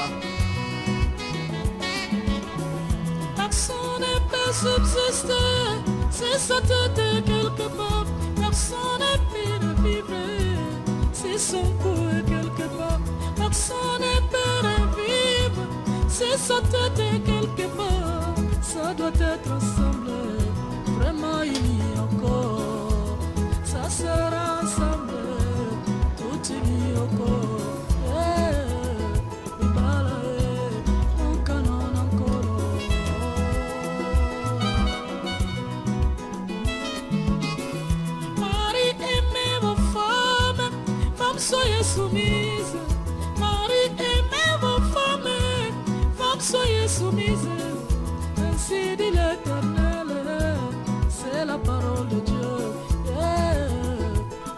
Speaker 13: Personne ne peut subsister si sa tête est quelque part. Personne ne peut vivre si son cou est quelque part. Personne ne peut vivre si sa tête est quelque part. Ça doit être ensemble, vraiment unis encore. Ça sera ensemble, tout unis encore. Soyez soumises, Marie, aimez vos femmes, femmes, soyez soumises, ainsi dit l'Éternel, c'est la parole de Dieu.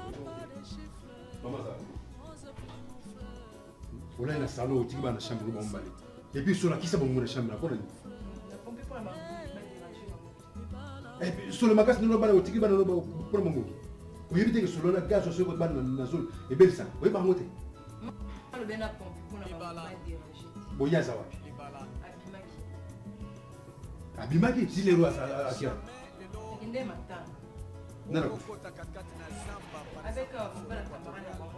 Speaker 3: Maman ça. On a un salon qui va dans la chambre de Bombali. Et puis sur la qui ça va dans la chambre là quoi? Et puis sur le magasin nous va au qui va dans le pour mon goût. Vous évitez que sur le gaz sur le ban dans la zone et belle ça. Oui pas monter.
Speaker 6: Le ben a pompe pour la déranger.
Speaker 3: Boya ça va. Abimaki si les rois à qui?
Speaker 6: Inde matin.
Speaker 3: Non.
Speaker 6: Avec la camarade à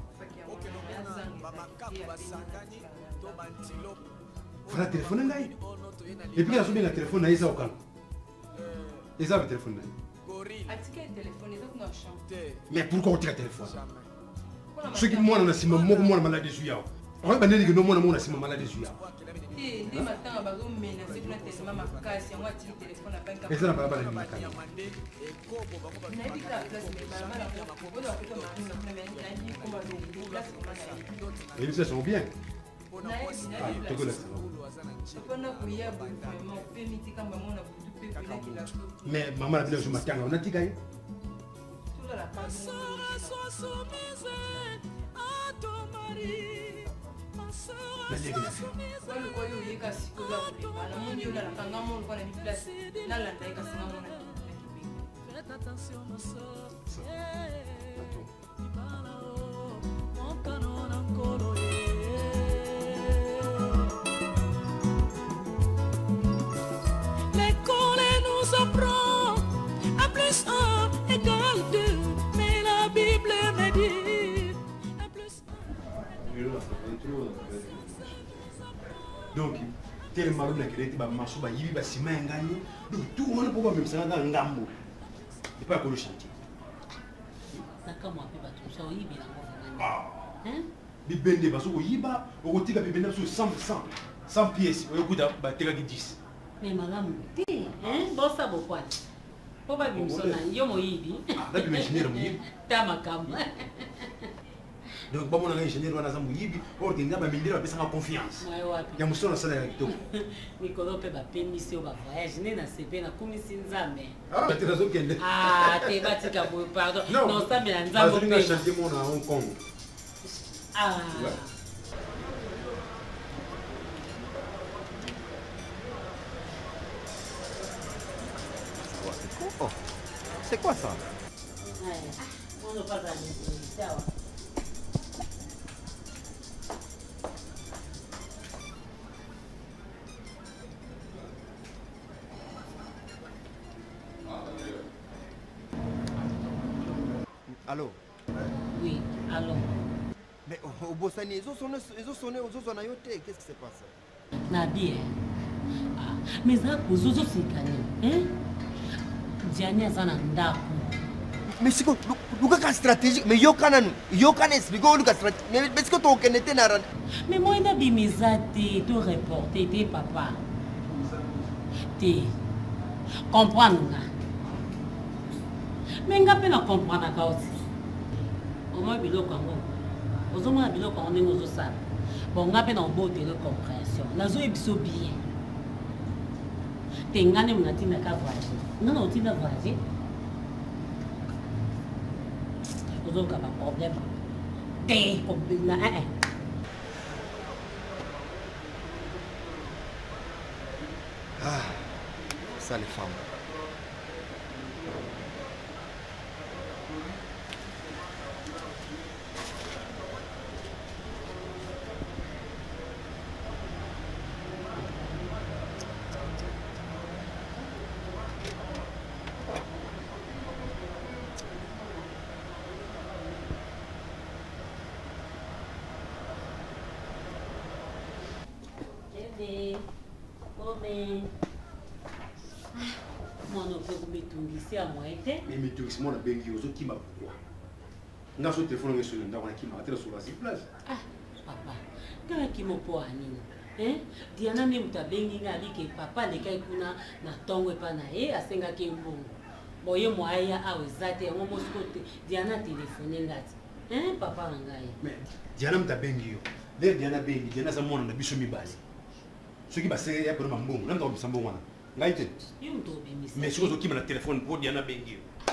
Speaker 3: Fala téléphone ngai. Et puis la somme na téléphone na isa okana. Isa le téléphone na.
Speaker 6: Atika téléphone donc na chanter.
Speaker 3: Mais pourquoi tu as téléphone? Ce qui moi na sima moko moi maladie suya. On va banner que non moi na sima maladie suya.
Speaker 6: Eh, ni matin ba zo menacer pour tellement makasi moi ti téléphone na banque.
Speaker 3: Eza na baba na makasi.
Speaker 6: Na dit la place mais ba mala ko ko do ko ma na mais ni ko ba do place ko ma na.
Speaker 3: Et ils se sont bien.
Speaker 6: Na
Speaker 3: Ah, tu connais ça. Mais maman a dit que je m'attends, on a dit que
Speaker 13: Faites attention ma soeur. Mon canon encore. L'école nous apprend à plus 1 égale 2, mais la Bible me dit à plus 1.
Speaker 3: Donc, tel marou na kireti ba maso ba yibi ba sima ngani, donc tout le monde peut même ça dans ngambo. Il pas ko le chantier.
Speaker 2: Nakama pe ba tout ça yibi na ko.
Speaker 3: Hein? Bi bende ba so ko yiba, o ko tika bi bende so 100 pièces, o ko da ba tika ki 10.
Speaker 2: Mais malamu te, hein? Bossa bokwani. Po ba bimsona yo moyibi.
Speaker 3: Da bi ingénieur moyibi.
Speaker 2: Ta makamba.
Speaker 3: Donc ba mona ingénieur wana za moyibi, or que ngaba mindira ba pesa confiance.
Speaker 2: Mwa wapi?
Speaker 3: Ya musona sala ya kitoko.
Speaker 2: Nikolo pe ba permis yo ba voyage ne na sepe na kumisi nzambe.
Speaker 3: Ah, tu as raison qu'elle.
Speaker 2: Ah, te batika boy pardon. Non, ça me nzambe.
Speaker 3: Parce que chantier mon à Hong Kong.
Speaker 2: Ah.
Speaker 3: Ouais.
Speaker 1: Oh, c'est quoi ça?
Speaker 2: On ne pas aller.
Speaker 1: Allô?
Speaker 2: Oui, allô.
Speaker 1: Mais au Bossani, ils ont sonné, qu'est-ce qui se passe?
Speaker 2: Nabi, ah, mais ça, vous avez aussi hein? Diane a un ndako.
Speaker 1: Mais c'est quoi? Luka stratégique, mais yo kana expliquer luka stratégique. Mais est-ce que tu connais na?
Speaker 2: Mais moi il a bimizate to reporter te papa. Te comprendre nga. Mais nga pe na comprendre ka aussi. Au moins biloko ngo. Ozoma biloko on ngo zo sala. Bon nga pe na bote le compréhension. Nazo ebiso bien. Te ngane mna tina ka voyage. Ngana otina voyage. Ozo ka ba problème. Te problème
Speaker 1: Ah, ça les femmes.
Speaker 3: Mais méthodes moi na bengi ozo kima pourquoi? Nga so téléphone ngeso nda wana kima atela sur la place.
Speaker 2: Ah, papa. Kala kimo po anini. Diana ne mutabengi nga bike papa le kai kuna na tongwe pa na asenga ke mbongo. Boye moaya awezate ngo moskote Diana téléphone ngati. Papa ngai.
Speaker 3: Mais Diana mutabengi yo. Le Diana bengi, Diana za mona na biso mibali. Ce qui va se ya pour mbongo, na ndo bisambongo wana. Ngaite.
Speaker 2: Yo ndo bemisi.
Speaker 3: Mais si ozo kima na téléphone pour Diana bengi yo.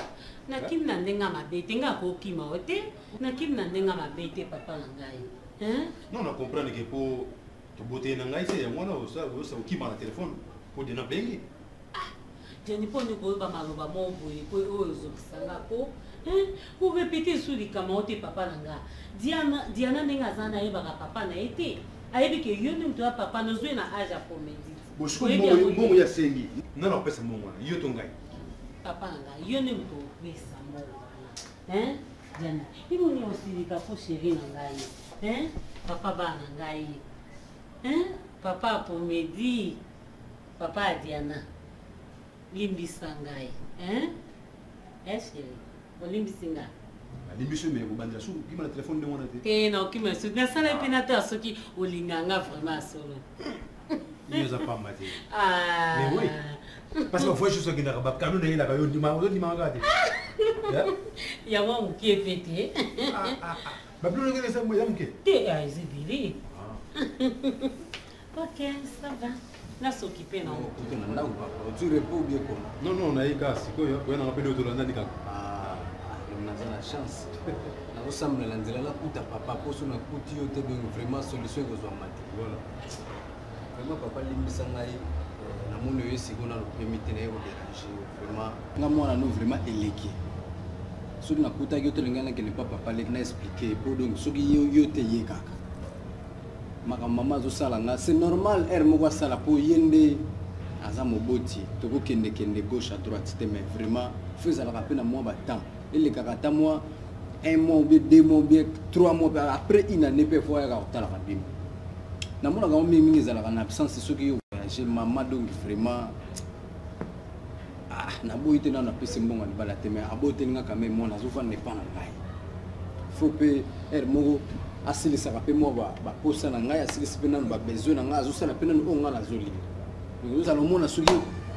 Speaker 2: Nakim na ndenga mabete nga ko kima ote. Nakim na ndenga mabete papa na ngai. Hein?
Speaker 3: Non, on comprend que pour te beauté na ngai c'est moi là ça okima na téléphone pour dina bengi.
Speaker 2: Jani poni ko ba maloba mo boye ko ozo kisanga ko. Hein? Ko répéter sur les kamote papa na nga. Diana ndenga zana eba ka papa na été. Ayebi ke yo ndu papa no zo na âge à comédie.
Speaker 3: Boshko mo ya sengi. Non, pesa mo wana. Yo to ngai.
Speaker 2: Papa na nga yo ndu pesa mo wana. Hein? Jani, ibo ni osirika ko chérie na ngai. Hein? Papa ba na ngai. Hein? Papa comédie. Papa Diana. Limbisa ngai. Hein? Chérie. Olimbisinga.
Speaker 3: Limbiso me kubandira su kima na telefone de wana te.
Speaker 2: Non, kima su na sala penateur soki olinganga vraiment solo.
Speaker 3: Yo za pas mati.
Speaker 2: Ah.
Speaker 3: Mais oui. Parce que fois je suis qui na ba kanu na ila ka yo ndima ngati.
Speaker 2: Ya wa mkie fete.
Speaker 3: Ba plus ngene sa mo ya mke.
Speaker 2: Te aizibili. OK, ça va. Na s'occuper non.
Speaker 5: Tu réponds bien comment?
Speaker 3: Non, na ika siko yo na ngapende otolanda nika.
Speaker 5: La chance. Na ressemble à l'anzela la kuta papa poso na kuti yo te ben vraiment solution ko zo mati. Voilà. Vraiment papa limbisa ngai na mono yo siko na le permettre na yo déranger vraiment. Nga mwana no vraiment élégué. So na kuta yo te ngana ke ne papa lek na expliquer pour donc so yo te ye kaka. Maka mama zo sala nga c'est normal er mo kwa sala po yende aza moboti to ko kende gauche à droite mais vraiment faisait la rappeler na moi ba temps. Et les caractères, moi, 1 mois, 2 mois, 3 mois, après une année, parfois, il y a un rabim. Dans mon cas, je suis en absence, c'est ce qui est voyagé. Maman, donc, vraiment. Ah, je suis en absence, c'est bon, je suis en absence, mais je suis en absence, mais je suis en absence. Il faut que je asili sakape moi ba posa na ngai asili sipena ba besoin na ngai azusa na pena no ngala zoli. Nous allons mona suki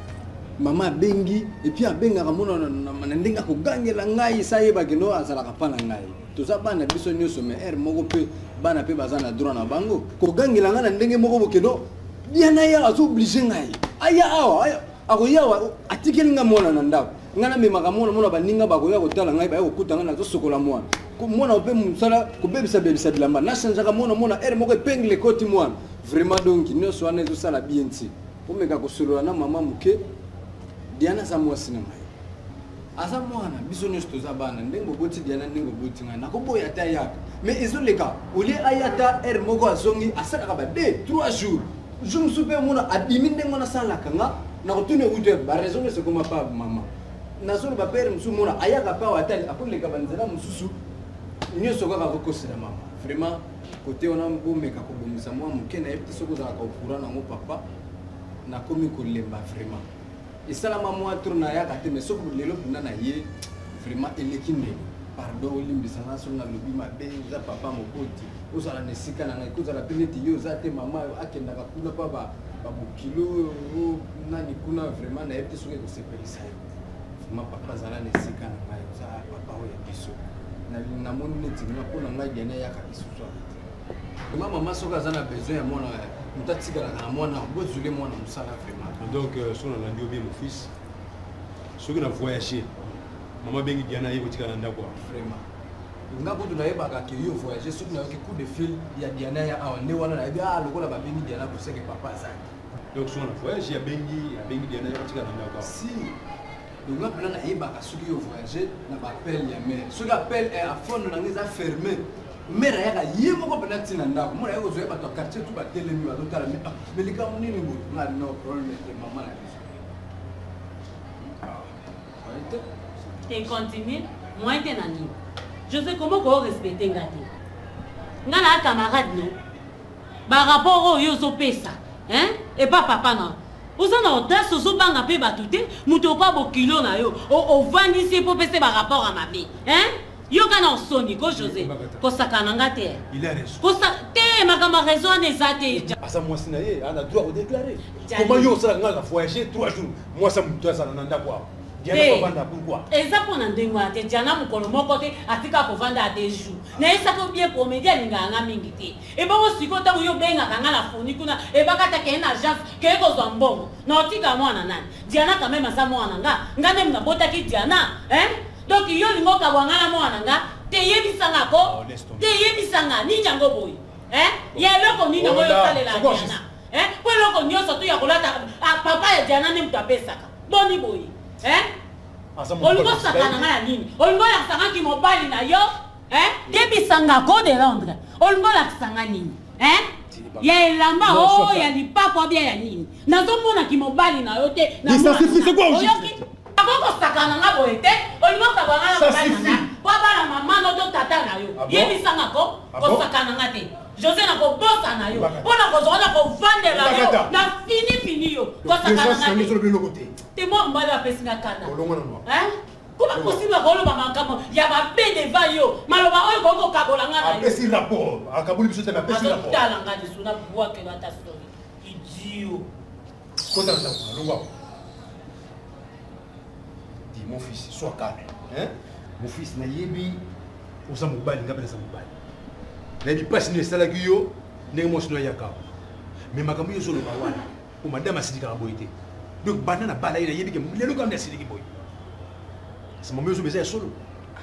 Speaker 5: mama bengi et puis abenga kamona na ndinga ko gangela ngai sayeba kino azala kapana ngai toza bana biso nyoso me moko pe bana pe bazana droit na bango ko gangela ngana ndenge moko bokeno Diana ya azo obligé ngai aya awa ako yawa atikeli nga mona na ndako ngana me makamona mona baninga bakoya kotala ngai ba kokuta ngana zo sokola mwana ko mona ope musala ko bebisa bilamba na chanja kamona mona moko epingle koti mwana vraiment donc nyoso wana zo sala bien ti omeka ko solola na mama muke Diana za mwasi na mai. Aza mwana biso nyos toza bana ndengo boti Diana ndengo boti nga nakoboya ta yaka. Mais ezoleka oli ayata moko azongi asaka ba 2 3 jours. Je me souviens mona abimi ndengo na sala kanga na kotune ude ba raison c'est comme pas maman. Na zolo ba père musu mona ayaka pa watali akoleka banzela mususu. Nyoso kwa kokosela mama. Vraiment côté on a mbomeka ko bomisa mwa mukena yepti soko za ka okura na ngo papa na komi ko lemba vraiment. Et ça la maman tourna ya kate mais soko lelo bina na ye vraiment elekinde pardon limbisana so na lobi mabe za papa moboti ozala nesika na ngai kozala peneti yo za te mama akenda ka kuna pa ba bukilo nani kuna vraiment na yepte soke ko sepelisa vraiment papa zala nesika na ngai za papa o ya biso na moni neti na pona ngai dena ya ka biso so mama soka zana besoin ya mona mutatikala na mwana bozule mwana musala vraiment.
Speaker 3: Donc son on a dit bien mon fils ceux qui ont voyagé maman bengi Diana yebo tikala ndako
Speaker 5: vraiment nga kutu na yeba ka yo voyager ceux qui na coup de fil ya Diana ya awa ne wana na yeba lokola ba bengi Diana pour que papa azaki
Speaker 3: donc son on voyage ya bengi Diana yebo tikala ndako
Speaker 5: si donc nga pena na yeba ka ceux qui yo voyager na ba appel ya mère ceux qui appel est à fond na ngeza fermé mère ya ye moko pena tina ndako mona yo zo yeba to quartier tout ba telemi ba totala mais les gars on ni ngo na no problème de maman na biso
Speaker 2: et continue moi t'es nani je sais comment qu'on respecter ngati ngana camarade no ba rapport yo zo pesa hein et pas papa non ozana audace zo banga pe batute muto pa bo kilo na yo o vandisi po pesa ba rapport à mabe hein yo kana osoni ko José ko sakana ngate
Speaker 3: il a raison
Speaker 2: ko sa te makama raison nezate
Speaker 3: asa moi sinaye ana droit de déclarer comment yo sala ngala voyager 3 jours moi ça muto sala na ndako Diana ko vanda pourquoi
Speaker 2: exactement na ndengo ate Diana mukolo moko te atika ko vanda ate jour na esa ko bien comédien nganga mingi te e ba osiko ta yo benga kanga la foni kuna e ba kata ke na agence ke ko zambongo na otika mwana nani Diana quand même asa mwana nga ngane mna bota ki Diana hein donc yo lingo kabwanga na mwana nga te yebisanga ko te yebisanga ni nyango boy ya loko ni nyango yo salela Diana po loko nyonso tu ya kolata papa ya Diana ne mutapesaka boni boy olingo sakana nga ya nini olingo lakisanga ki mobali na yo yebisanga ko de Londres olingo lakisanga nini ya elamba o ya lipapa bia ya nini nazomona ki mobali na yo te na akoko sakana nga boye te olingo kabanga na mobali na papa na mama no to tata na yo yebisanga ko sakana nga te José na ko bosa na yo pona ko zona ko vandela yo na fini yo ko sakana nga te mo mbala pesinga kana Comment possible que makambo ya ba pede va yo maloba oyo koko kabola nga na yo
Speaker 3: pesi rapport akabuli biso te na pesi rapport
Speaker 2: tala nga diso na bua ke bata story idiot
Speaker 3: kota ta longa dis mon fils sois calme mon fils na yebi oza mobali nga pesa mobali na yebi pasi ne sala yo ndenge mo sino ya ka mais makambo yo zo lo bawana o madame asidika boyite donc banana bala ile yebi ke lelo ka asidiki boy c'est mon mieux besoin solo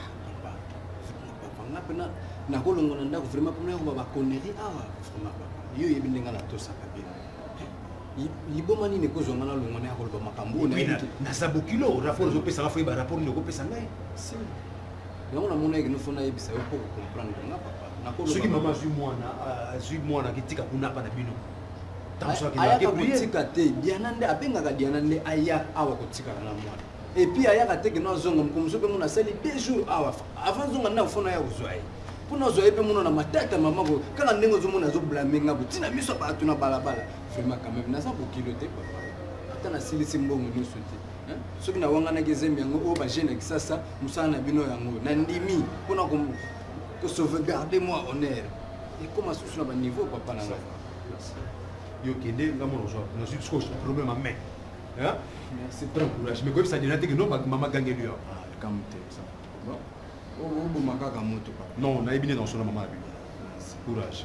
Speaker 5: papa ngapena na kolongo na ndako vraiment pour moi ba connerie awa vraiment papa yo yebi ndenga na tosa kabila liboma nini ko zonga na longo na koloba makambo
Speaker 3: na sabokilo rapport zo pesa rafa ba rapport ni ko pesa ngai
Speaker 5: si yango na mona ke no fona yebisa yo pour comprendre nga papa na kolongo
Speaker 3: soki mama zui mwana kitika kuna pa na bino
Speaker 5: aya ka kutika te Diana nde abengaka Diana nde aya awa kutika na mwana et puis ayaka teke na zonga mkomso pe mona sali 2 jours awa avant zonga na fona ya uzwai pona zo epe mona na matata mama ko kala ndengo zo mona zo blame nga butina miso ba tuna balabala vraiment quand même na sa bokilo te papa ata na silisi mbongo no sote soki na wanga na kezembe yango o ba jeune kisasa musana na bino yango na ndimi pona ko sauvegarder moi honneur et comment sous na ba niveau papa na
Speaker 3: yo kende nga mona zo na suis coach problème à main merci prends courage mais comme ça déjà que non maman gagne lui
Speaker 5: comme ça bon o makaka moto papa
Speaker 3: non na ebine dans son maman abi courage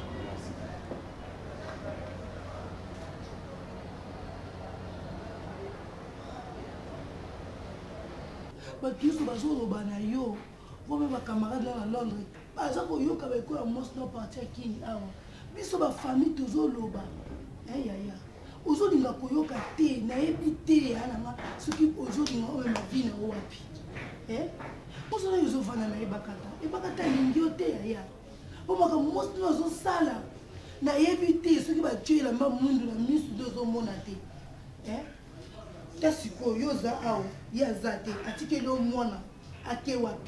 Speaker 4: bakiso bazoloba na yo vome bacamarade na Londres baza koyoka baekoya mosi na parti ya kini awa biso bafamille tozoloba yaya ozolinga koyoka te nayebi te ya nanga soki ozolinga omema vi na yo wapi ozona yo ozovanda na ebakata lingi yo te yaya po makambo mosi nde ozosala nayebi te soki batie elamba mwindu na misu nde ozomona te ta sikoyo yo oza awa ye aza te atikeli yo mwana ake wapi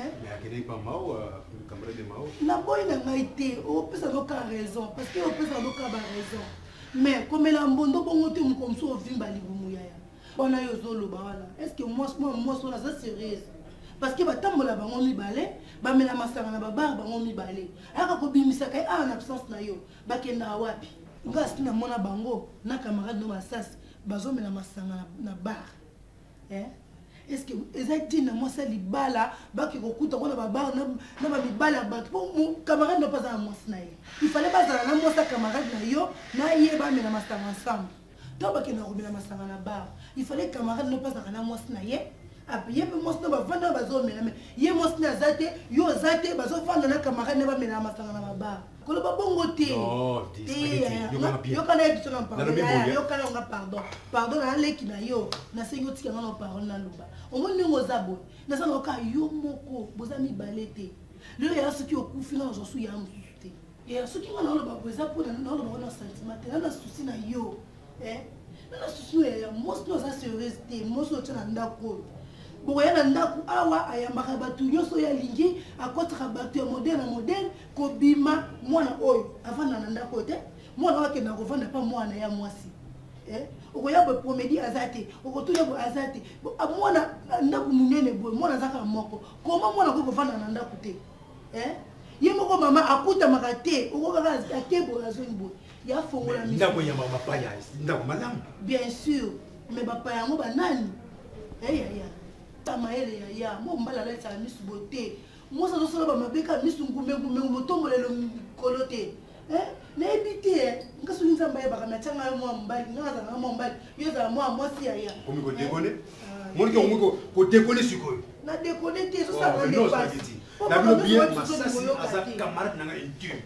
Speaker 4: naboyi na ngai te opesa noka raison parce que opesa noka baraison mais komela mbondo bongo te mokomso ovimba libumu yaya wana yo ozoloba wana est ce que mwasi wana aza sérieuse parce que batambola bango mibale bamela masanga na babare bango mibale ayaka kobimisaka ye awa na absence na yo bakenda wapi ngasi namona bango na camarade no basasi bazomela masanga na bar est-ce que eza dina mwasi libala baki kokuta kona babar na babibala bato po camarade no paza na mwasi na ye il fallait bazala na mwasi camarade na yo na ye bamela masanga ensemble to bakenda komela masanga na bar il fallait camarade no paza na mwasi na ye après ye pe mwasi no bavanda bazomela me ye mwasi na aza te yo oza te bazovanda na camarade ne bamela masanga na babar koloba bongo te yokana yebiso na yokana nga pardon na leki na yo nasengi otika nga na parole na loba omoni ndenge oza boye nasala oka yo moko boza mibale te lelo yaya soki okufi nga nazosu ya mosusu te yaya soki nga naoloba boye eza mpo naoloba na sentiment te nana susi na yo nana susi na yaya mosi no oza sérieuse te mosi otya na ndako oyo boya na ndako awa ayambaka bato nyonso ya lingi akotaka bato ya modele na modele kobima mwana oyo avanda na ndako te mwana wakenda kovanda pa mwana ya mwasi okoya boye pomedi aza te okotuya boye aza te mwana ndako monene boye mwana azaka moko koma mwana koki kovanda na ndako te ye moko mama akutamaka te okokaka ake boye azongi boye yafongola
Speaker 3: ndako ya mapaya ndako malamu
Speaker 4: bien sûr mais bapaya yango banani yaya tamayele yaya mo mbala la tsala misu bote mo sa zo ba mabeka misu ngume motombolelo kolo te na ebite ngaso nzamba ya baka matanga yo mo mbali ngaza na mo mbali yo za mo mwasi yaya
Speaker 3: komi ko dekone mo ke ko dekone sikoyo
Speaker 4: na déconnecté so
Speaker 3: Oh,
Speaker 4: ça va
Speaker 3: mais non,
Speaker 4: les
Speaker 3: ça
Speaker 4: passes
Speaker 3: veut dire. Na bilo bien masasi aza camarade nanga intime.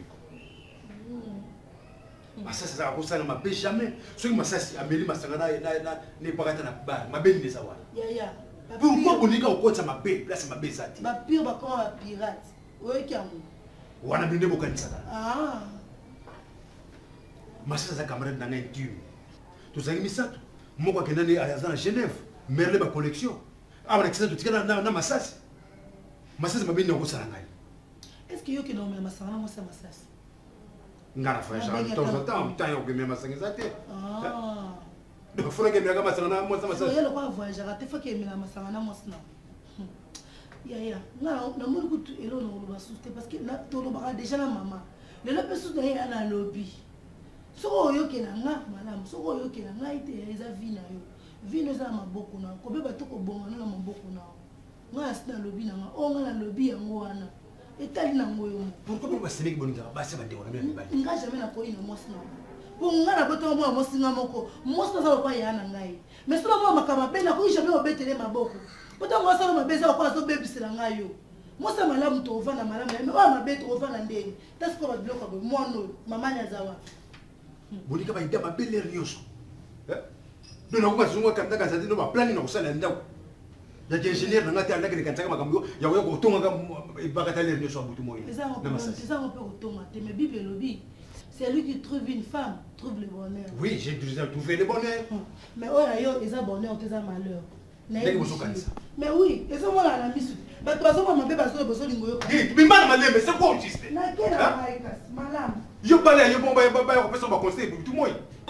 Speaker 3: Masasi za kosala mabe jamais. Soki masasi ameli masanga na ne pakata na bar. Mabe ni ça wana.
Speaker 4: Ya.
Speaker 3: Pourquoi bonika okotsa mabe place mabe zati?
Speaker 4: Ba pire ba comme un pirate. Oyo kiamu.
Speaker 3: Wana binde bokanisa.
Speaker 4: Ah.
Speaker 3: Masasi za camarade nanga intime. Tozangi misato. Moko akenda ne aza na Genève. Merle ba collection. Aba na kisa tutika na masasi. Masasi mabe ni okosala ngai.
Speaker 4: Est-ce que yo ki no me masanga mo sa masasi?
Speaker 3: Ngana fa ja de temps en temps, tant yo que me masanga zate.
Speaker 4: Ah.
Speaker 3: Donc faut que me ga masanga na mo sa masasi.
Speaker 4: Yo lo kwa voyager ate fa ke me na masanga na mo sna. Ya. Na mo ku tu elo no lo basuste parce que na to lo ba déjà na mama. Le lo pesu de ya na lobby. Soko yo ke na nga madame, soko yo ke na nga ite eza vie na yo. Vie no za maboko na ko be ba to ko bonga na maboko na. Nga sna lobby na nga, o nga na lobby yango wana. Etali na ngoyo.
Speaker 3: Pourquoi vous passez que boninga basi ba déwona même ba.
Speaker 4: Nga jamais na ko ina mosna. Pour nga na boto mo mosinga moko, mosna za ko ya na ngai. Mais so ba makama be na ko jamais obetele maboko. Boto ngo sa ma beza ko so bebisela ngayo. Mosa malamu to ovana malamu, mais o ma beto ovana ndenge. Tas ko ba bloka bo mono, mama nya zawa.
Speaker 3: Boninga ba ida ba belle rioso. Donc na ko zunga kanda ka zati no ba plan na ko sala ndako. Ya ingénieur na ngati andaka nikantaka makambo ya ko tonga bakata le rioso butu moyo.
Speaker 4: C'est ça on peut retomber. Mais Bible lobby. C'est lui qui trouve une femme, trouve le bonheur.
Speaker 3: Oui, j'ai déjà trouvé le bonheur.
Speaker 4: Mais oh là yo, ils ont bonheur, ils ont malheur.
Speaker 3: Mais
Speaker 4: oui, ils sont là la mission. Mais toi ça m'a besoin de besoin lingoyo.
Speaker 3: Dis, mais mal malé, mais c'est quoi juste?
Speaker 4: Na quelle malam.
Speaker 3: Yo balé, yo bomba, yo pesa ba conseil butu moyo.